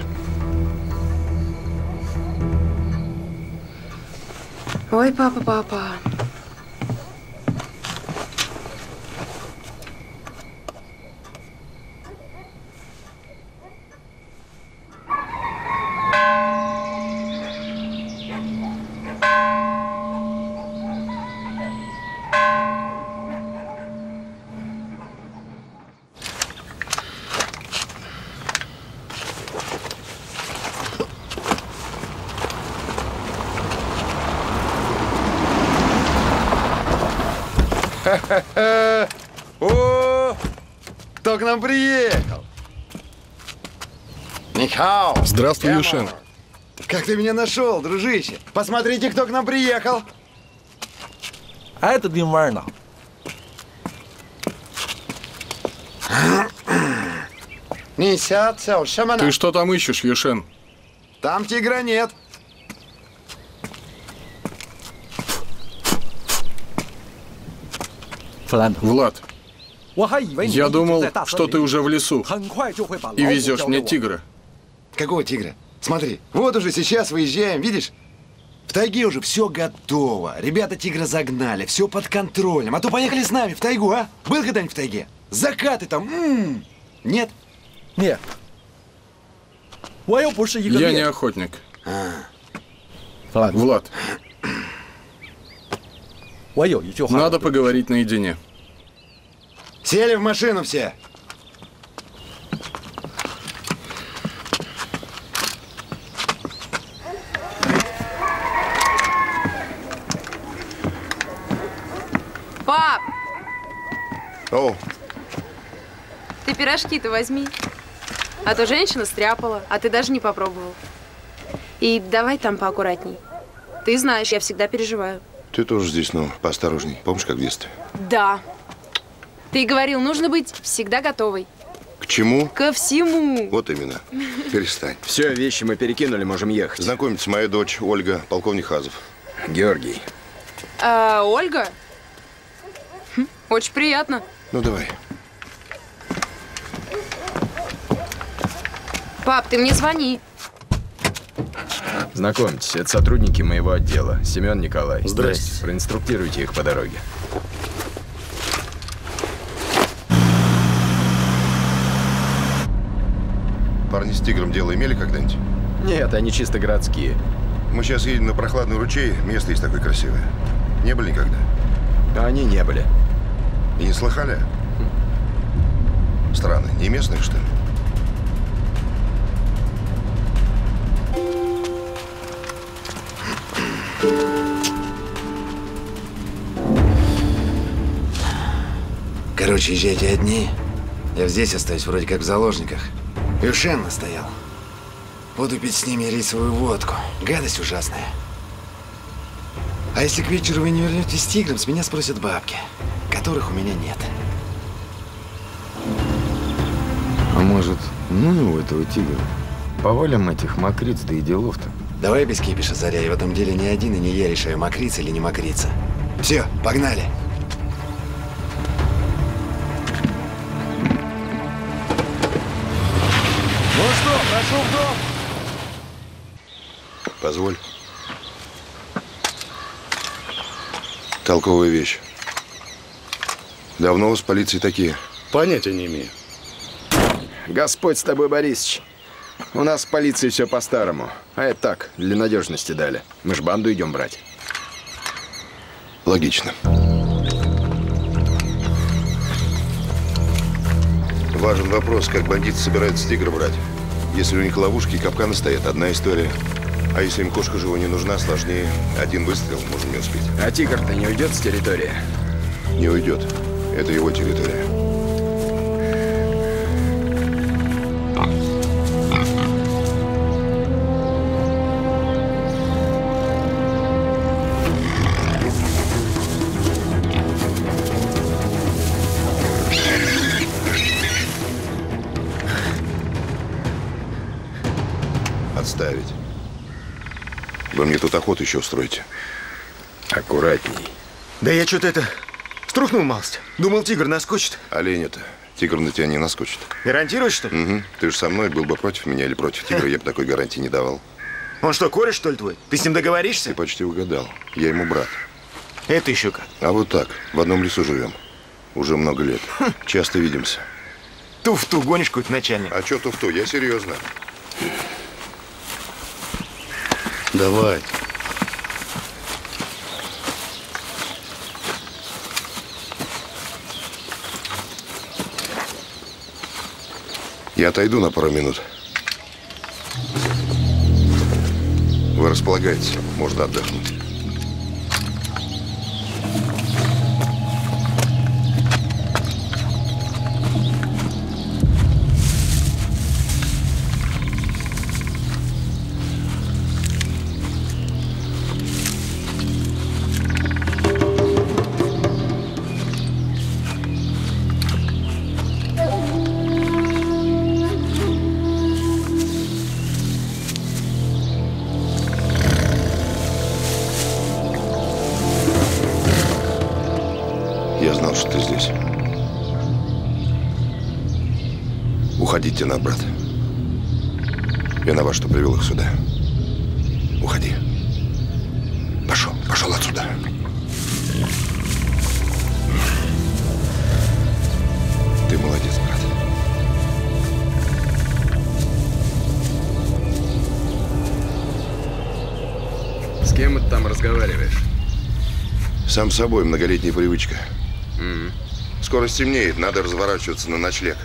Ой, папа, папа. О, кто к нам приехал? Михаил. Здравствуй, Юшен. Как ты меня нашел, дружище? Посмотрите, кто к нам приехал. А это Дим Варна. Ты что там ищешь, Юшен? Там тигра нет. Влад, я думал, что ты уже в лесу и везешь мне тигра. Какого тигра? Смотри, вот уже сейчас выезжаем, видишь? В тайге уже все готово. Ребята тигра загнали, все под контролем. А то поехали с нами в тайгу, а? Был когда-нибудь в тайге? Закаты там, Нет? Нет. Я не охотник. Влад. Надо поговорить наедине. Сели в машину все. Пап! О, Ты пирожки-то возьми. А то женщина стряпала, а ты даже не попробовал. И давай там поаккуратней. Ты знаешь, я всегда переживаю. ты тоже здесь, ну, поосторожней. Помнишь, как в детстве? Да. Ты говорил, нужно быть всегда готовой. К чему? Ко всему. Вот именно. Перестань. Все, вещи мы перекинули, можем ехать. Знакомьтесь, моя дочь Ольга, полковник Хазов. Георгий. Ольга? Очень приятно. Ну, давай. Пап, ты мне звони. Знакомьтесь, это сотрудники моего отдела. Семен, Николай. Здрасте. Проинструктируйте их по дороге. Парни с тигром дело имели когда-нибудь? Нет, они чисто городские. Мы сейчас едем на прохладный ручей. Место есть такое красивое. Не были никогда? Они не были. И не слыхали? Странно. Не местные, что ли? Короче, езжайте одни. Я здесь остаюсь вроде как в заложниках. Юшен настоял. Буду пить с ними рисовую водку. Гадость ужасная. А если к вечеру вы не вернетесь с тигром, с меня спросят бабки, которых у меня нет. А может, ну этого тигра? Повалим этих мокриц, да и делов-то. Давай без кипиша, Заря, и в этом деле ни один и не я решаю, мокриться или не мокриться. Все, погнали. Ну что, прошу в дом. Позволь. Толковая вещь. Давно у вас в полиции такие? Понятия не имею. Господь с тобой, Борисыч. У нас в полиции все по-старому. А это так, для надежности дали. Мы ж банду идем брать. Логично. Важен вопрос, как бандиты собираются тигра брать. Если у них ловушки и капканы стоят, одна история. А если им кошка живо не нужна, сложнее. Один выстрел, можем не успеть. А тигр-то не уйдет с территории? Не уйдет. Это его территория. Отставить. Вы мне тут охоту еще устроите. Аккуратней. Да я что-то струхнул малость. Думал, тигр наскочит. Олень это. Тигр на тебя не наскочит. Гарантируешь, что ли? Угу. Ты же со мной был бы против меня или против тигра, я бы такой гарантии не давал. Он что, кореш, что ли, твой? Ты с ним договоришься? Ты почти угадал. Я ему брат. Это еще как? А вот так. В одном лесу живем. Уже много лет. Часто видимся. Туфту гонишь какой-то начальник. А что туфту? Я серьезно. Давай. Я отойду на пару минут. Вы располагаетесь. Можно отдохнуть. Я знал, что ты здесь. Уходите на брат. Виноват, что привел их сюда. Уходи. Пошел отсюда. Ты молодец, брат. С кем ты там разговариваешь? Сам собой, многолетняя привычка. Скоро стемнеет, надо разворачиваться на ночлег.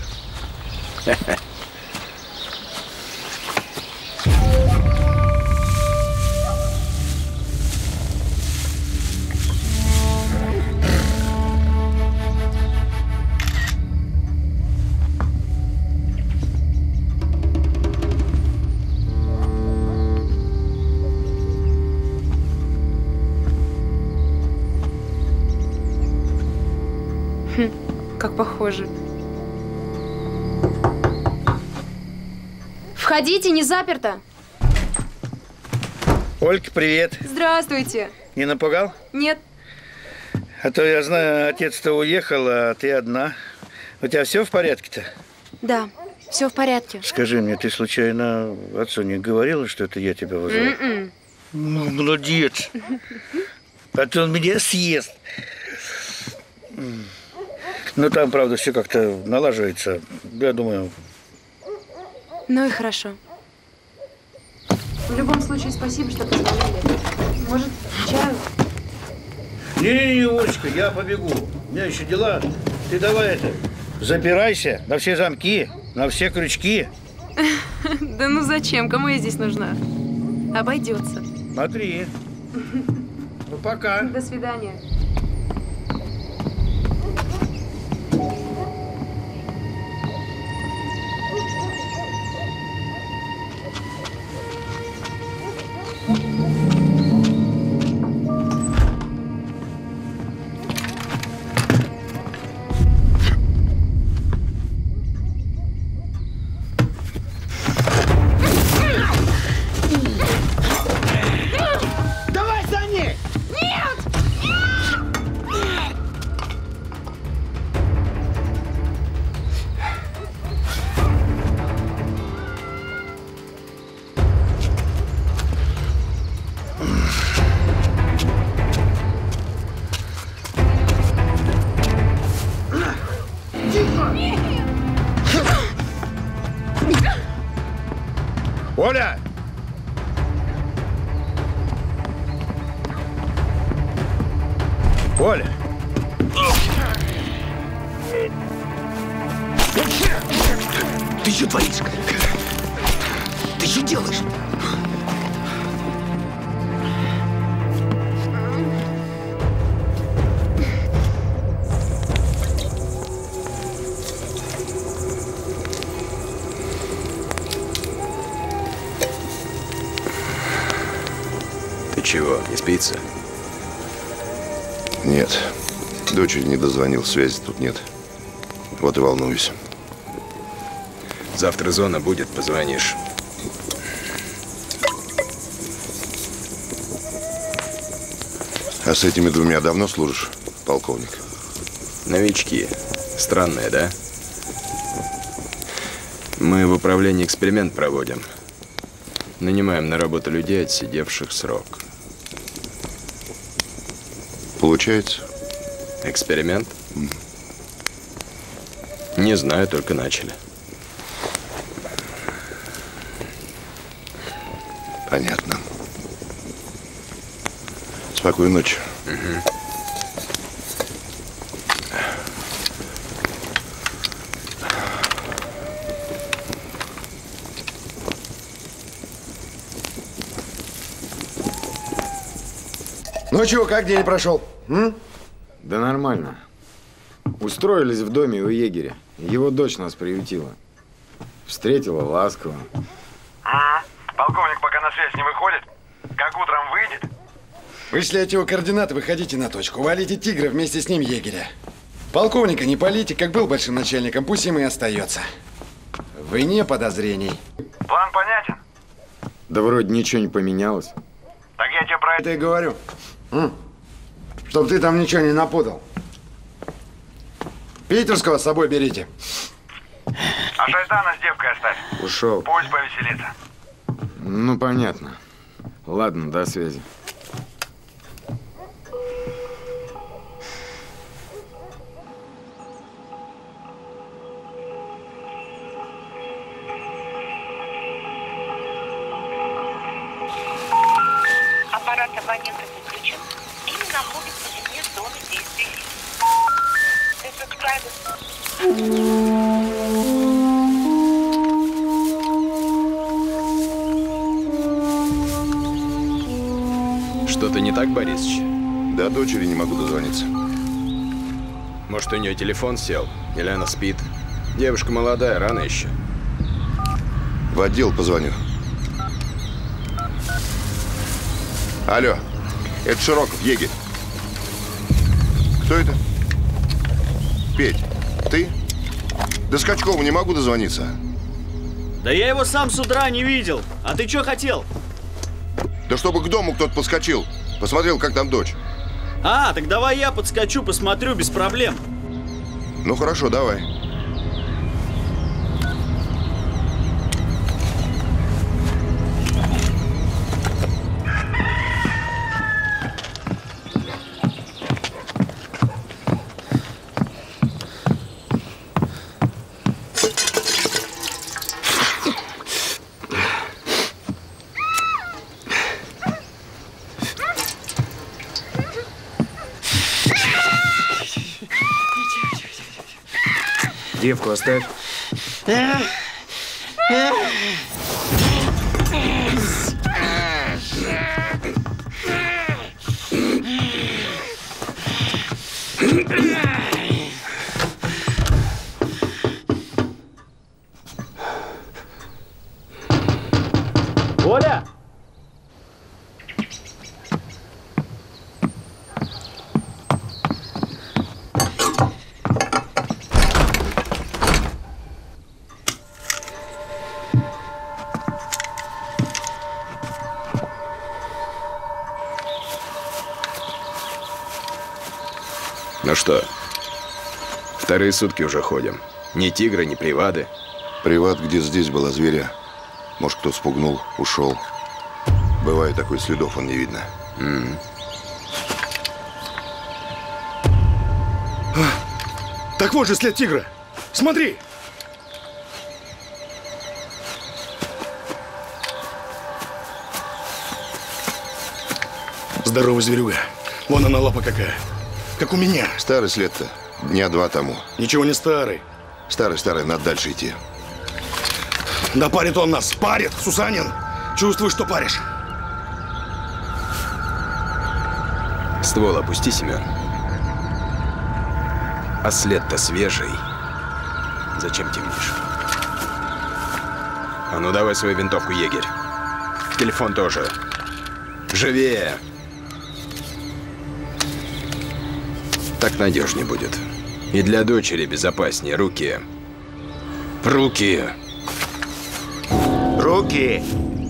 Как похоже. Входите, не заперто. Ольга, привет. Здравствуйте. Не напугал? Нет. А то я знаю, отец-то уехал, а ты одна. У тебя все в порядке-то? Да, все в порядке. Скажи мне, ты случайно отцу не говорила, что это я тебя вызвал? Ну, молодец. А то он меня съест. Ну, там, правда, все как-то налаживается. Я думаю... Ну и хорошо. В любом случае, спасибо, что позвонили. Может, чаю? Не-не-не, Олечка, я побегу. У меня еще дела. Ты давай это, запирайся на все замки, на все крючки. Да ну зачем? Кому я здесь нужна? Обойдется. Смотри. Ну, пока. До свидания. Давай за ней! Нет! Оля! Оля! Ты что творишь? Ты что делаешь? Ты чего, не спится? Нет. Дочери не дозвонил, связи тут нет. Вот и волнуюсь. Завтра зона будет, позвонишь. А с этими двумя давно служишь, полковник? Новички. Странные, да? Мы в управлении эксперимент проводим. Нанимаем на работу людей, отсидевших срок. Получается? Эксперимент? Не знаю, только начали. Понятно. Спокойной ночи. Ну чего, как день прошел? Да нормально. Устроились в доме у егеря. Его дочь нас приютила. Встретила ласково. Полковник пока на связь не выходит. Как утром выйдет? Вышли от его координаты, выходите на точку. Валите тигра, вместе с ним егеря. Полковника не полите, как был большим начальником, пусть им и остается. Вне подозрений. План понятен? Да вроде ничего не поменялось. Так я тебе про Это и говорю. Чтоб ты там ничего не напутал. Питерского с собой берите. А шайтана с девкой оставь. Ушел. Пусть повеселится. Ну, понятно. Ладно, до связи. Аппарат абонента подключен и находится вне зоны действия лиц. Что-то не так, Борисыч? До дочери не могу дозвониться. Может, у нее телефон сел? Или она спит? Девушка молодая, рано еще. В отдел позвоню. Алло, это Широков, егерь. Кто это? Петь, ты? Да Скачкову не могу дозвониться. Да я его сам с утра не видел. А ты что хотел? Да чтобы к дому кто-то подскочил. Посмотрел, как там дочь. А, так давай я подскочу, посмотрю, без проблем. Ну хорошо, давай. Девку оставь. Оля! Ну что, вторые сутки уже ходим. Ни тигра, ни привады. Приват где здесь была зверя. Может, кто спугнул, ушел. Бывает, такой следов он не видно. Так вот же след тигра. Смотри! Здоровый зверюга. Вон она лапа какая. Как у меня. Старый след-то. Дня 2 тому. Ничего не старый. Старый, надо дальше идти. Да парит он нас. Парит, Сусанин. Чувствую, что паришь. Ствол опусти, Семен. А след-то свежий. Зачем темнишь? А ну давай свою винтовку, егерь. Телефон тоже. Живее! Так надежнее будет. И для дочери безопаснее. Руки. Руки! Руки!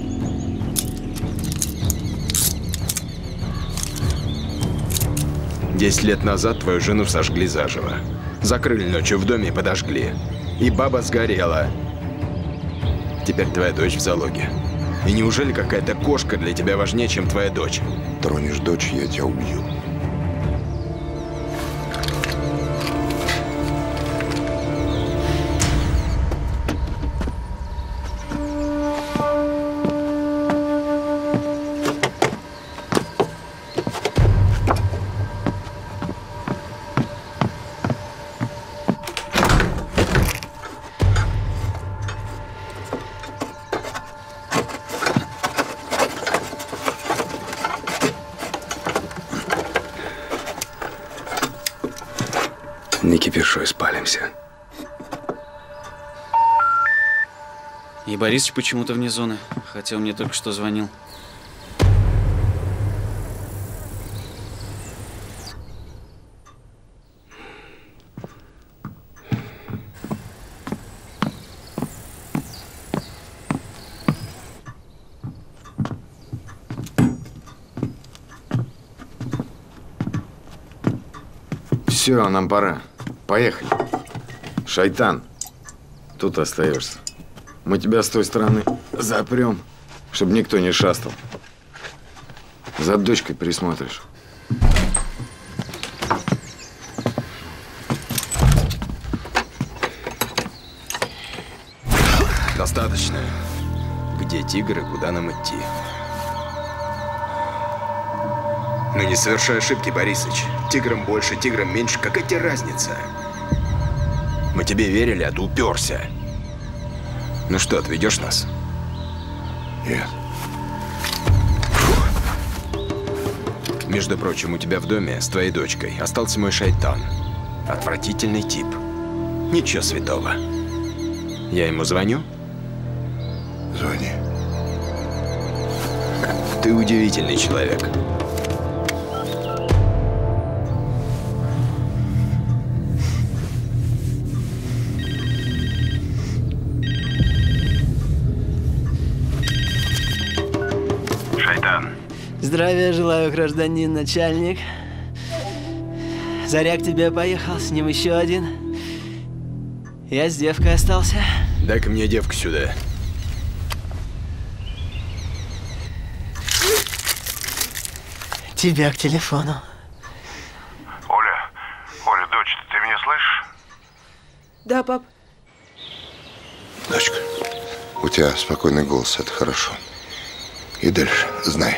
Десять лет назад твою жену сожгли заживо. Закрыли ночью в доме и подожгли. И баба сгорела. Теперь твоя дочь в залоге. И неужели какая-то кошка для тебя важнее, чем твоя дочь? Тронешь дочь, я тебя убью. Не кипишуй, спалимся. И Борисыч почему-то вне зоны, хотя он мне только что звонил. Все, нам пора. Поехали. Шайтан, тут остаешься. Мы тебя с той стороны запрем. Чтобы никто не шастал. За дочкой присмотришь. Достаточно. Где тигр и куда нам идти? Ну не совершай ошибки, Борисыч. Тиграм больше, тиграм меньше. Какая тебе разница? Мы тебе верили, а ты уперся. Ну что, отведешь нас? Нет. Между прочим, у тебя в доме с твоей дочкой остался мой шайтан. Отвратительный тип. Ничего святого. Я ему звоню? Звони. Ты удивительный человек. Шайтан. Здравия желаю, гражданин начальник. Заря к тебе поехал, с ним еще один. Я с девкой остался. Дай-ка мне девку сюда. Тебя к телефону. Оля, дочь, ты меня слышишь? Да, пап. Дочка, у тебя спокойный голос, это хорошо. И дальше знай.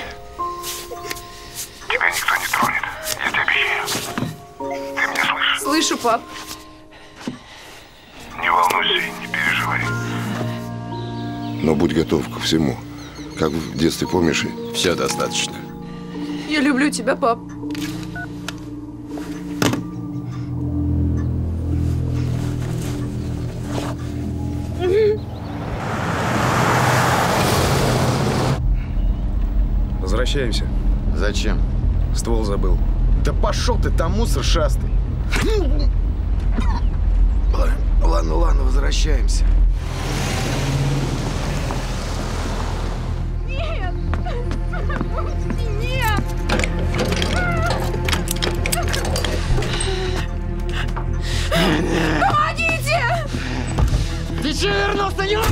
Тебя никто не тронет, я тебе обещаю. Ты меня слышишь? Слышу, пап. Не волнуйся и не переживай. Но будь готов ко всему. Как в детстве, помнишь? Все достаточно. Я люблю тебя, пап. Возвращаемся. Зачем? Ствол забыл. Да пошел ты там, мусор шастый. Ладно, возвращаемся. Нет! Нет! Помогите! Ты че вернулся, не?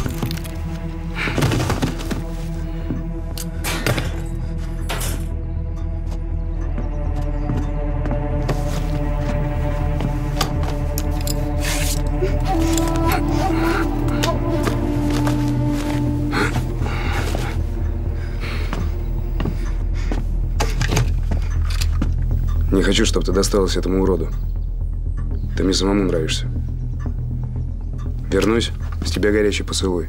Не хочу, чтобы ты досталась этому уроду. Ты мне самому нравишься. Вернусь, с тебя горячий поцелуй.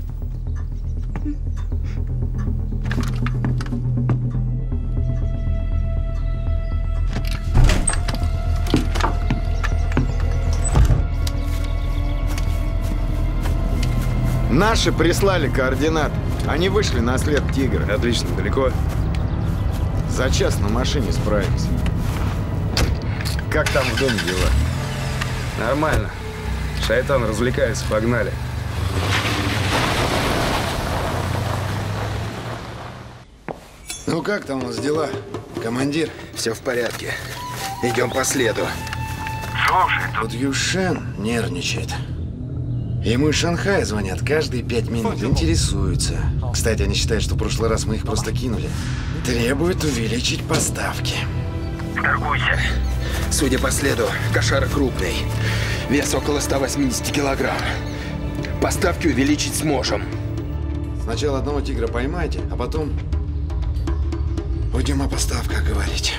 Наши прислали координаты. Они вышли на след тигра. Отлично, далеко? За час на машине справимся. Как там в доме дела? Нормально. Шайтан развлекается, погнали. Ну как там у нас дела, командир? Все в порядке. Идем по следу. Слушай, тут Юшен нервничает. Ему из Шанхая звонят каждые 5 минут, интересуются. Кстати, они считают, что в прошлый раз мы их просто кинули. Требуют увеличить поставки. торгуйся. Судя по следу, кошара крупный. Вес около 180 килограмм. Поставки увеличить сможем. Сначала одного тигра поймайте, а потом будем о поставках говорить.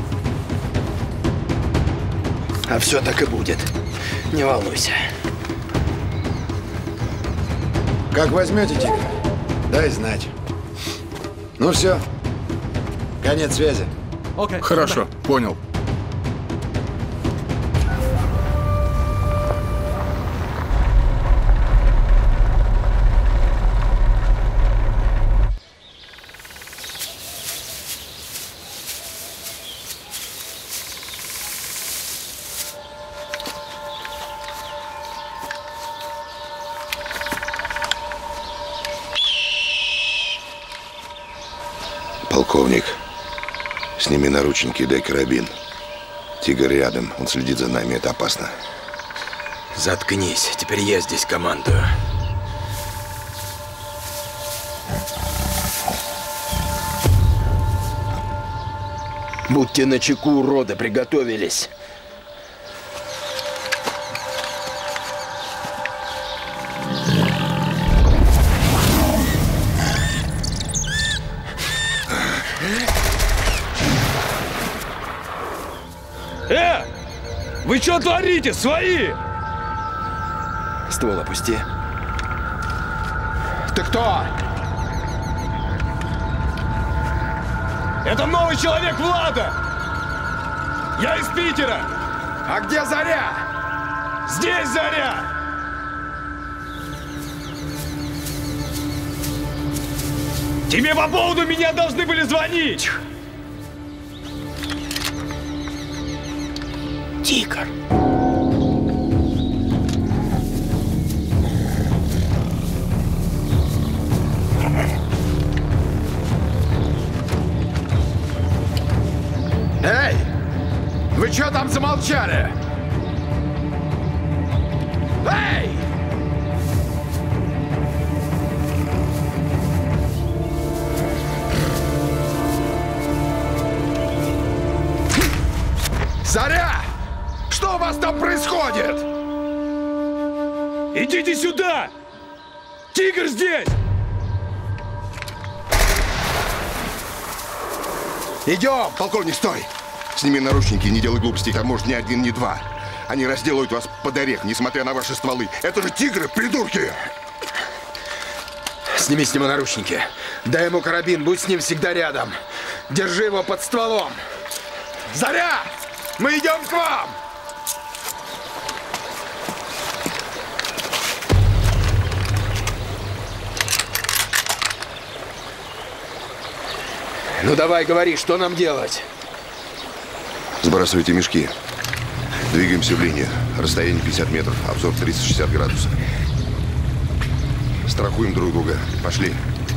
А все так и будет. Не волнуйся. Как возьмете тигра, дай знать. Ну все, конец связи. Хорошо, понял. Полковник, сними наручники и дай карабин. Тигр рядом, он следит за нами, это опасно. Заткнись, теперь я здесь командую. Будьте начеку, уроды, приготовились. Вы что творите, свои? Ствол опусти. Ты кто? Это новый человек Влада! Я из Питера! А где Заря? Здесь Заря! Тебе по поводу меня должны были звонить! Тигр. Эй! Вы что там замолчали? Эй! Заря! Что у вас там происходит? Идите сюда! Тигр здесь! Идем! Полковник, стой! Сними наручники, не делай глупостей, там может ни один, ни два. Они разделают вас под орех, несмотря на ваши стволы. Это же тигры, придурки! Сними с него наручники. Дай ему карабин, будь с ним всегда рядом. Держи его под стволом. Заря! Мы идем к вам! Ну давай, говори, что нам делать? Сбрасывайте мешки. Двигаемся в линию. Расстояние 50 метров, обзор 360 градусов. Страхуем друг друга. Пошли.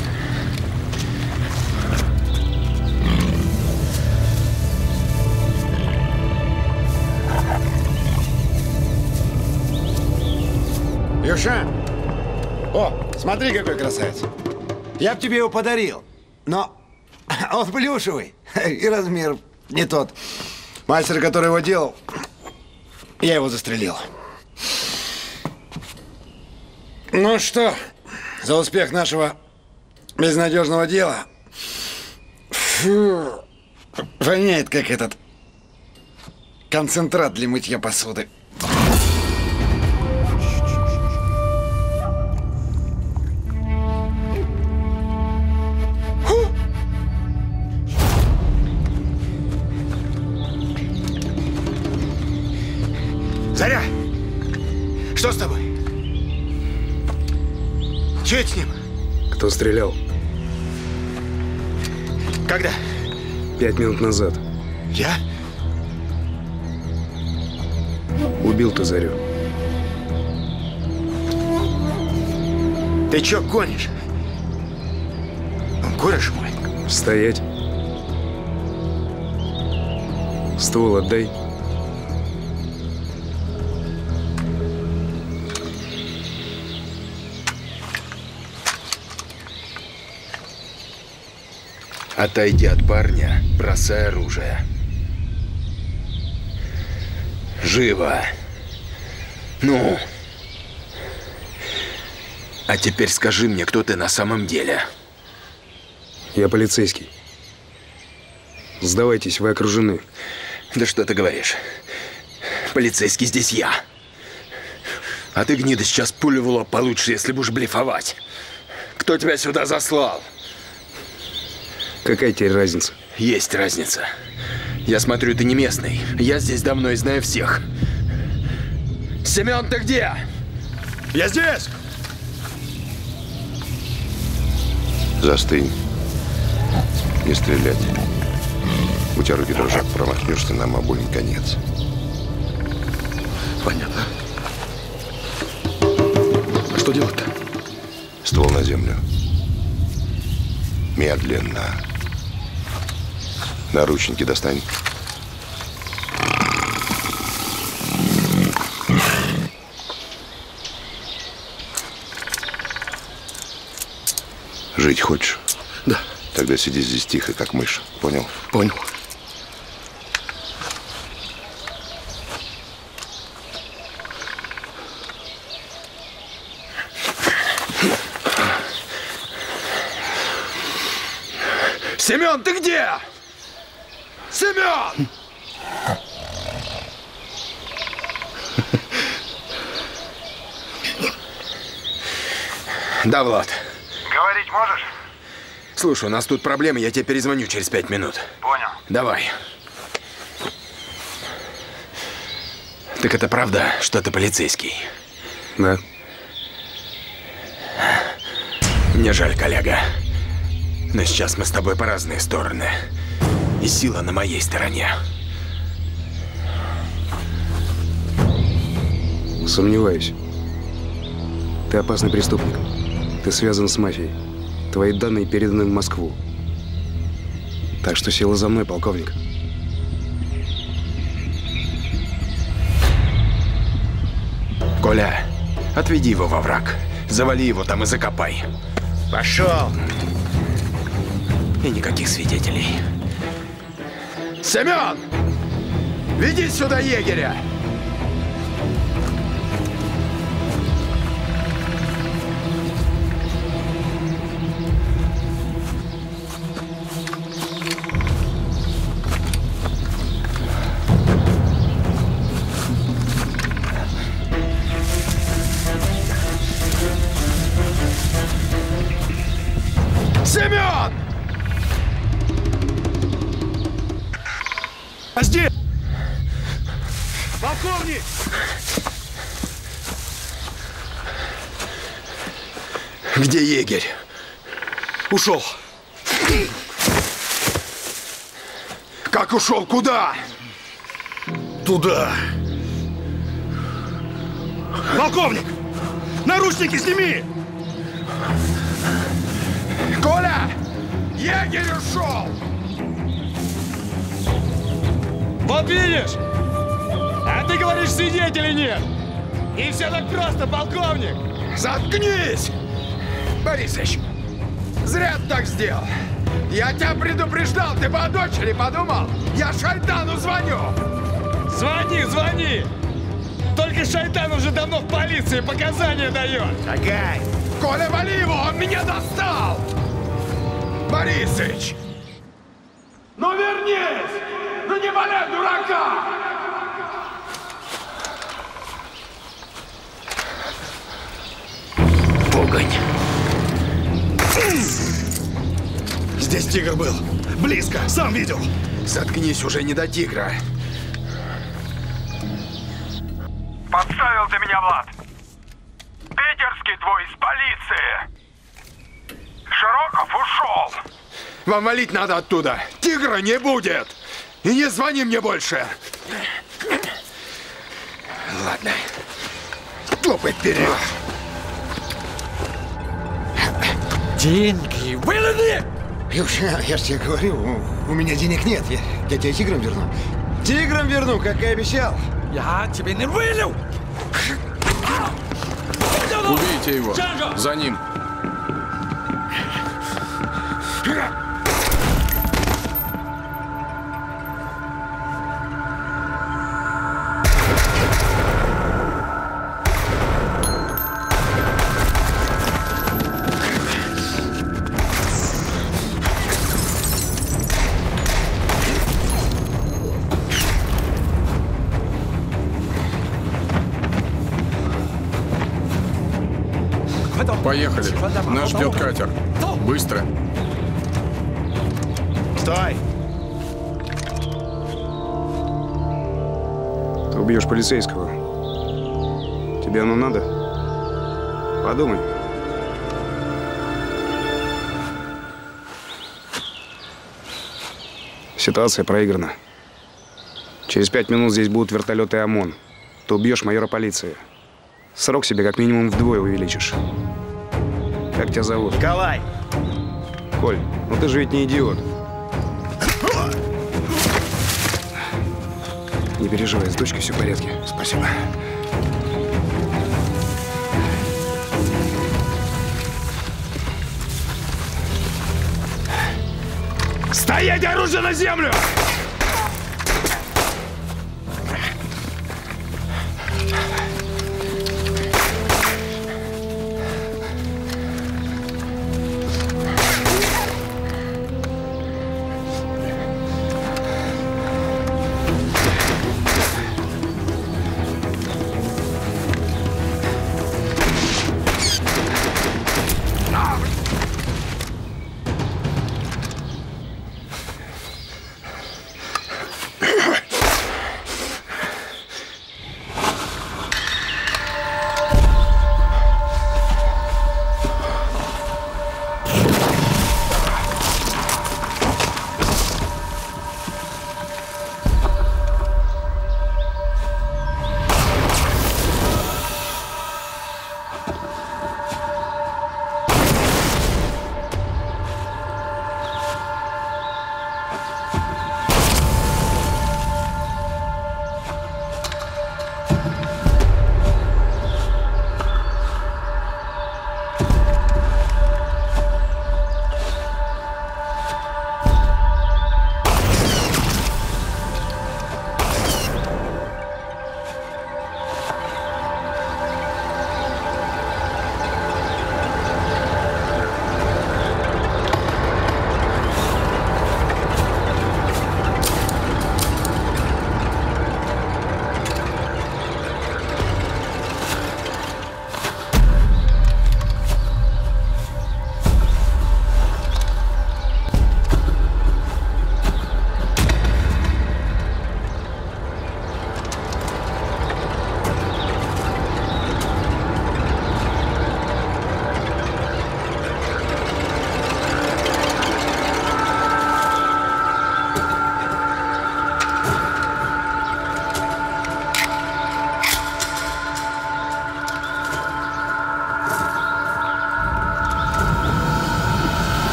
Юша! О, смотри, какой красавец. Я б тебе его подарил, но он плюшевый и размер не тот. Мастер, который его делал, я его застрелил. Ну что, за успех нашего безнадежного дела. Фу, воняет, как этот концентрат для мытья посуды. Заря! Что с тобой? Что это с ним? Кто стрелял? Когда? 5 минут назад. Я? Убил ты Зарю. Ты чё гонишь? Он куришь мой? Стоять. Ствол отдай. Отойди от парня, бросай оружие. Живо. Ну. А теперь скажи мне, кто ты на самом деле. Я полицейский. Сдавайтесь, вы окружены. Да что ты говоришь? Полицейский здесь я. А ты, гнида, сейчас пулю в лоб получше, если будешь блефовать. Кто тебя сюда заслал? Какая теперь разница? Есть разница. Я смотрю, ты не местный. Я здесь давно и знаю всех. Семен, ты где? Я здесь! Застынь. Не стрелять. У тебя руки дрожат, промахнешься, нам обоим конец. Понятно. А что делать-то? Ствол на землю. Медленно. Наручники достань. Жить хочешь? Да. Тогда сиди здесь тихо, как мышь. Понял? Понял. Семен, ты где? Семен! Да, Влад. Говорить можешь? Слушай, у нас тут проблемы, я тебе перезвоню через 5 минут. Понял. Давай. Так это правда, что ты полицейский? Да. Мне жаль, коллега. Но сейчас мы с тобой по разные стороны. И сила на моей стороне. Сомневаюсь. Ты опасный преступник. Ты связан с мафией. Твои данные переданы в Москву. Так что сила за мной, полковник. Коля, отведи его во враг. Завали его там и закопай. Пошел. И никаких свидетелей. Семен! Веди сюда егеря! Семен! Подожди! Полковник! Где егерь? Ушел. Как ушел? Куда? Туда. Полковник! Наручники сними! Коля! Егерь ушел! Вот видишь? А ты говоришь, свидетелей нет. И все так просто, полковник. Заткнись! Борисыч, зря ты так сделал. Я тебя предупреждал, ты бы о дочери подумал. Я Шайтану звоню. Звони, звони. Только Шайтан уже давно в полиции показания дает. Шагай. Коля, вали его, он меня достал. Борисыч! Ну вернись! Ну не валяй дурака! Погонь. Здесь тигр был. Близко, сам видел. Заткнись, уже не до тигра. Подставил ты меня, Влад. Питерский твой из полиции. Широков ушел. Вам валить надо оттуда. Тигра не будет. И не звони мне больше. Ладно. Топай вперед. Деньги вылили! Я ж тебе говорю, у меня денег нет. Я тебе тигром верну. Тигром верну, как и обещал. Я тебе не вылил! Убейте его. За ним. Поехали. Нас ждет катер. Быстро. Стой! Ты убьешь полицейского. Тебе оно надо? Подумай. Ситуация проиграна. Через 5 минут здесь будут вертолеты ОМОН. Ты убьешь майора полиции. Срок себе как минимум вдвое увеличишь. Как тебя зовут? Николай. Коль, ну ты же ведь не идиот. Не переживай, с дочкой все в порядке. Спасибо. Стоять, оружие на землю!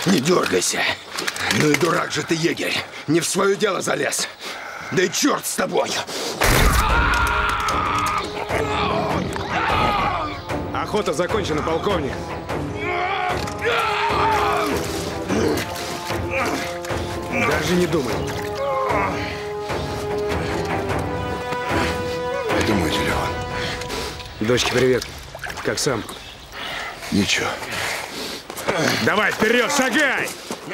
Не дергайся. Ну и дурак же ты, егерь. Не в свое дело залез. Да и черт с тобой. Охота закончена, полковник. Даже не думай. Это мой телефон. Дочке привет. Как сам? Ничего. Давай, вперед, шагай!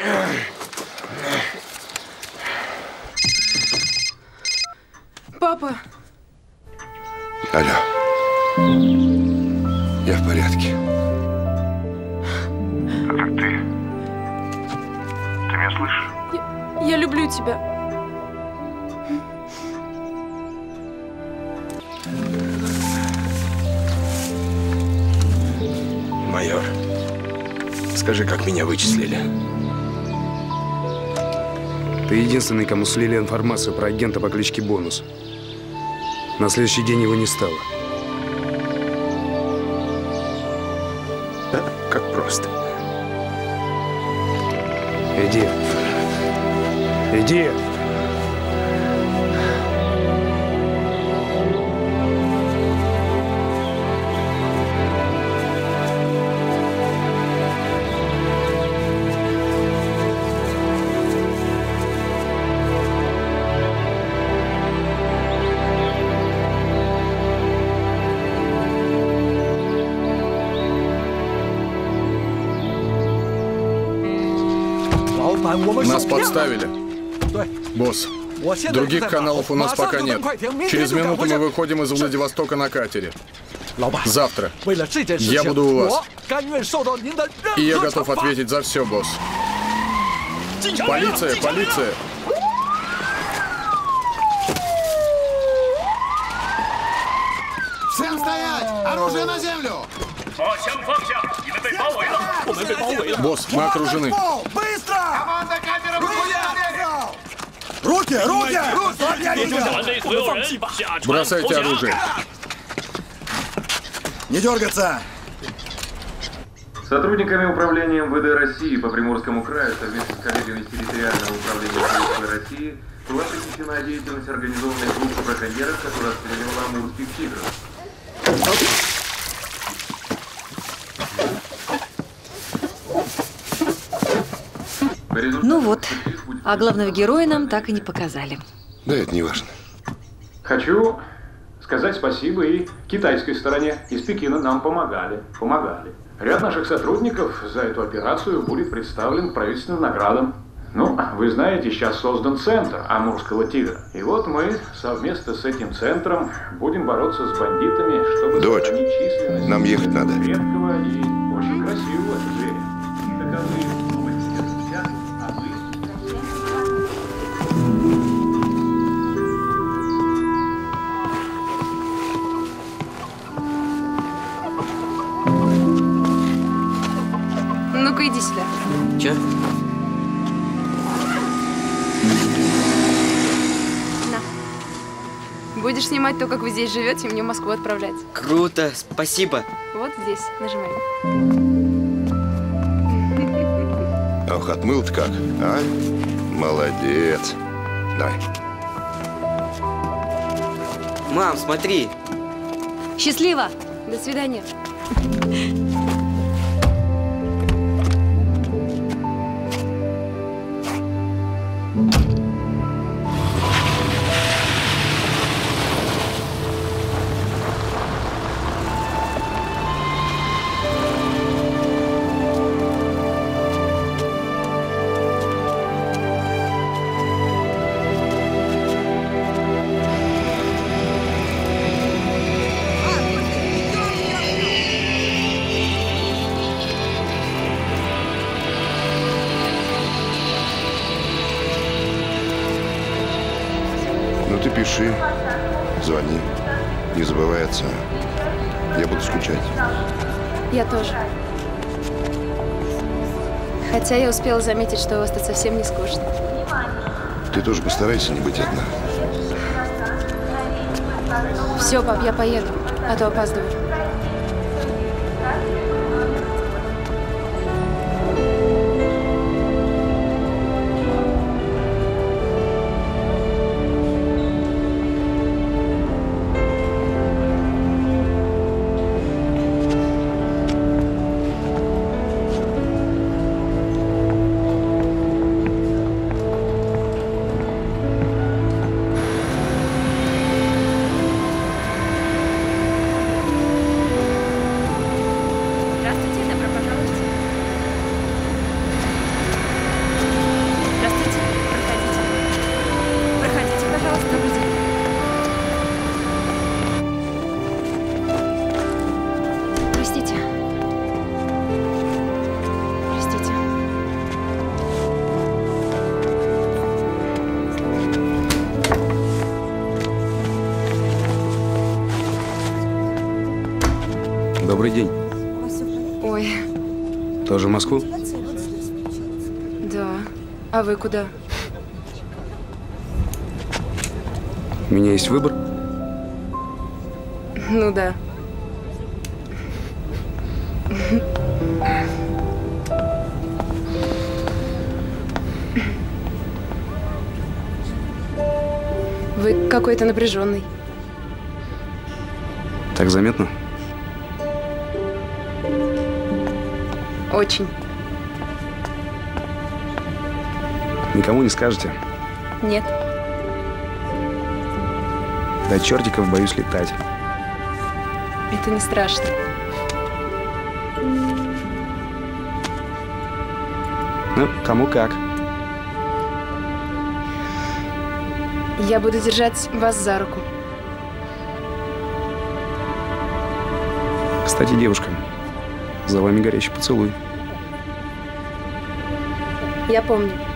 Папа. Алло. Я в порядке. Это ты? Ты меня слышишь? Я люблю тебя. Майор, скажи, как меня вычислили? Ты единственный, кому слили информацию про агента по кличке Бонус. На следующий день его не стало. Как просто. Иди. Иди. Нас подставили. Босс, других каналов у нас пока нет. Через минуту мы выходим из Владивостока на катере. Завтра. Я буду у вас. И я готов ответить за все, босс. Полиция, полиция! Всем стоять! Оружие на землю! Босс, мы окружены. Быстро! Команда камера руки! Руки! Бросайте оружие. Не дергаться! Сотрудниками управления МВД России по Приморскому краю совместно с коллегами из территориального управления полиции России была пресечена деятельность организованной группы браконьеров, которая обстреливала амурских тигров. Ну вот, а главного героя нам так и не показали. Да, это не важно. Хочу сказать спасибо и китайской стороне. Из Пекина нам помогали. Ряд наших сотрудников за эту операцию будет представлен правительственным наградам. Ну, вы знаете, сейчас создан центр амурского тигра. И вот мы совместно с этим центром будем бороться с бандитами, чтобы сохранить численность. Нам ехать надо. Редкого и очень красивого зверя. Таковы новости сейчас, а вы... Ну-ка, иди сюда. Че? На. Будешь снимать то, как вы здесь живете, и мне в Москву отправлять. Круто, спасибо. Вот здесь, нажимай. Ох, отмыл-то как, а? Молодец. Давай. Мам, смотри. Счастливо. До свидания. Ну ты пиши, звони, не забывай отца. Я буду скучать. Я тоже. Хотя я успела заметить, что у вас тут совсем не скучно. Ты тоже постарайся не быть одна. Все, пап, я поеду, а то опаздываю. Добрый день. Ой, Тоже в Москву? да. А вы куда? У меня есть выбор. Ну да. Вы какой-то напряженный. Так заметно? Очень. Никому не скажете? Нет. До чертиков боюсь летать. Это не страшно. Ну, кому как. Я буду держать вас за руку. Кстати, девушка, за вами горячий поцелуй. Я помню.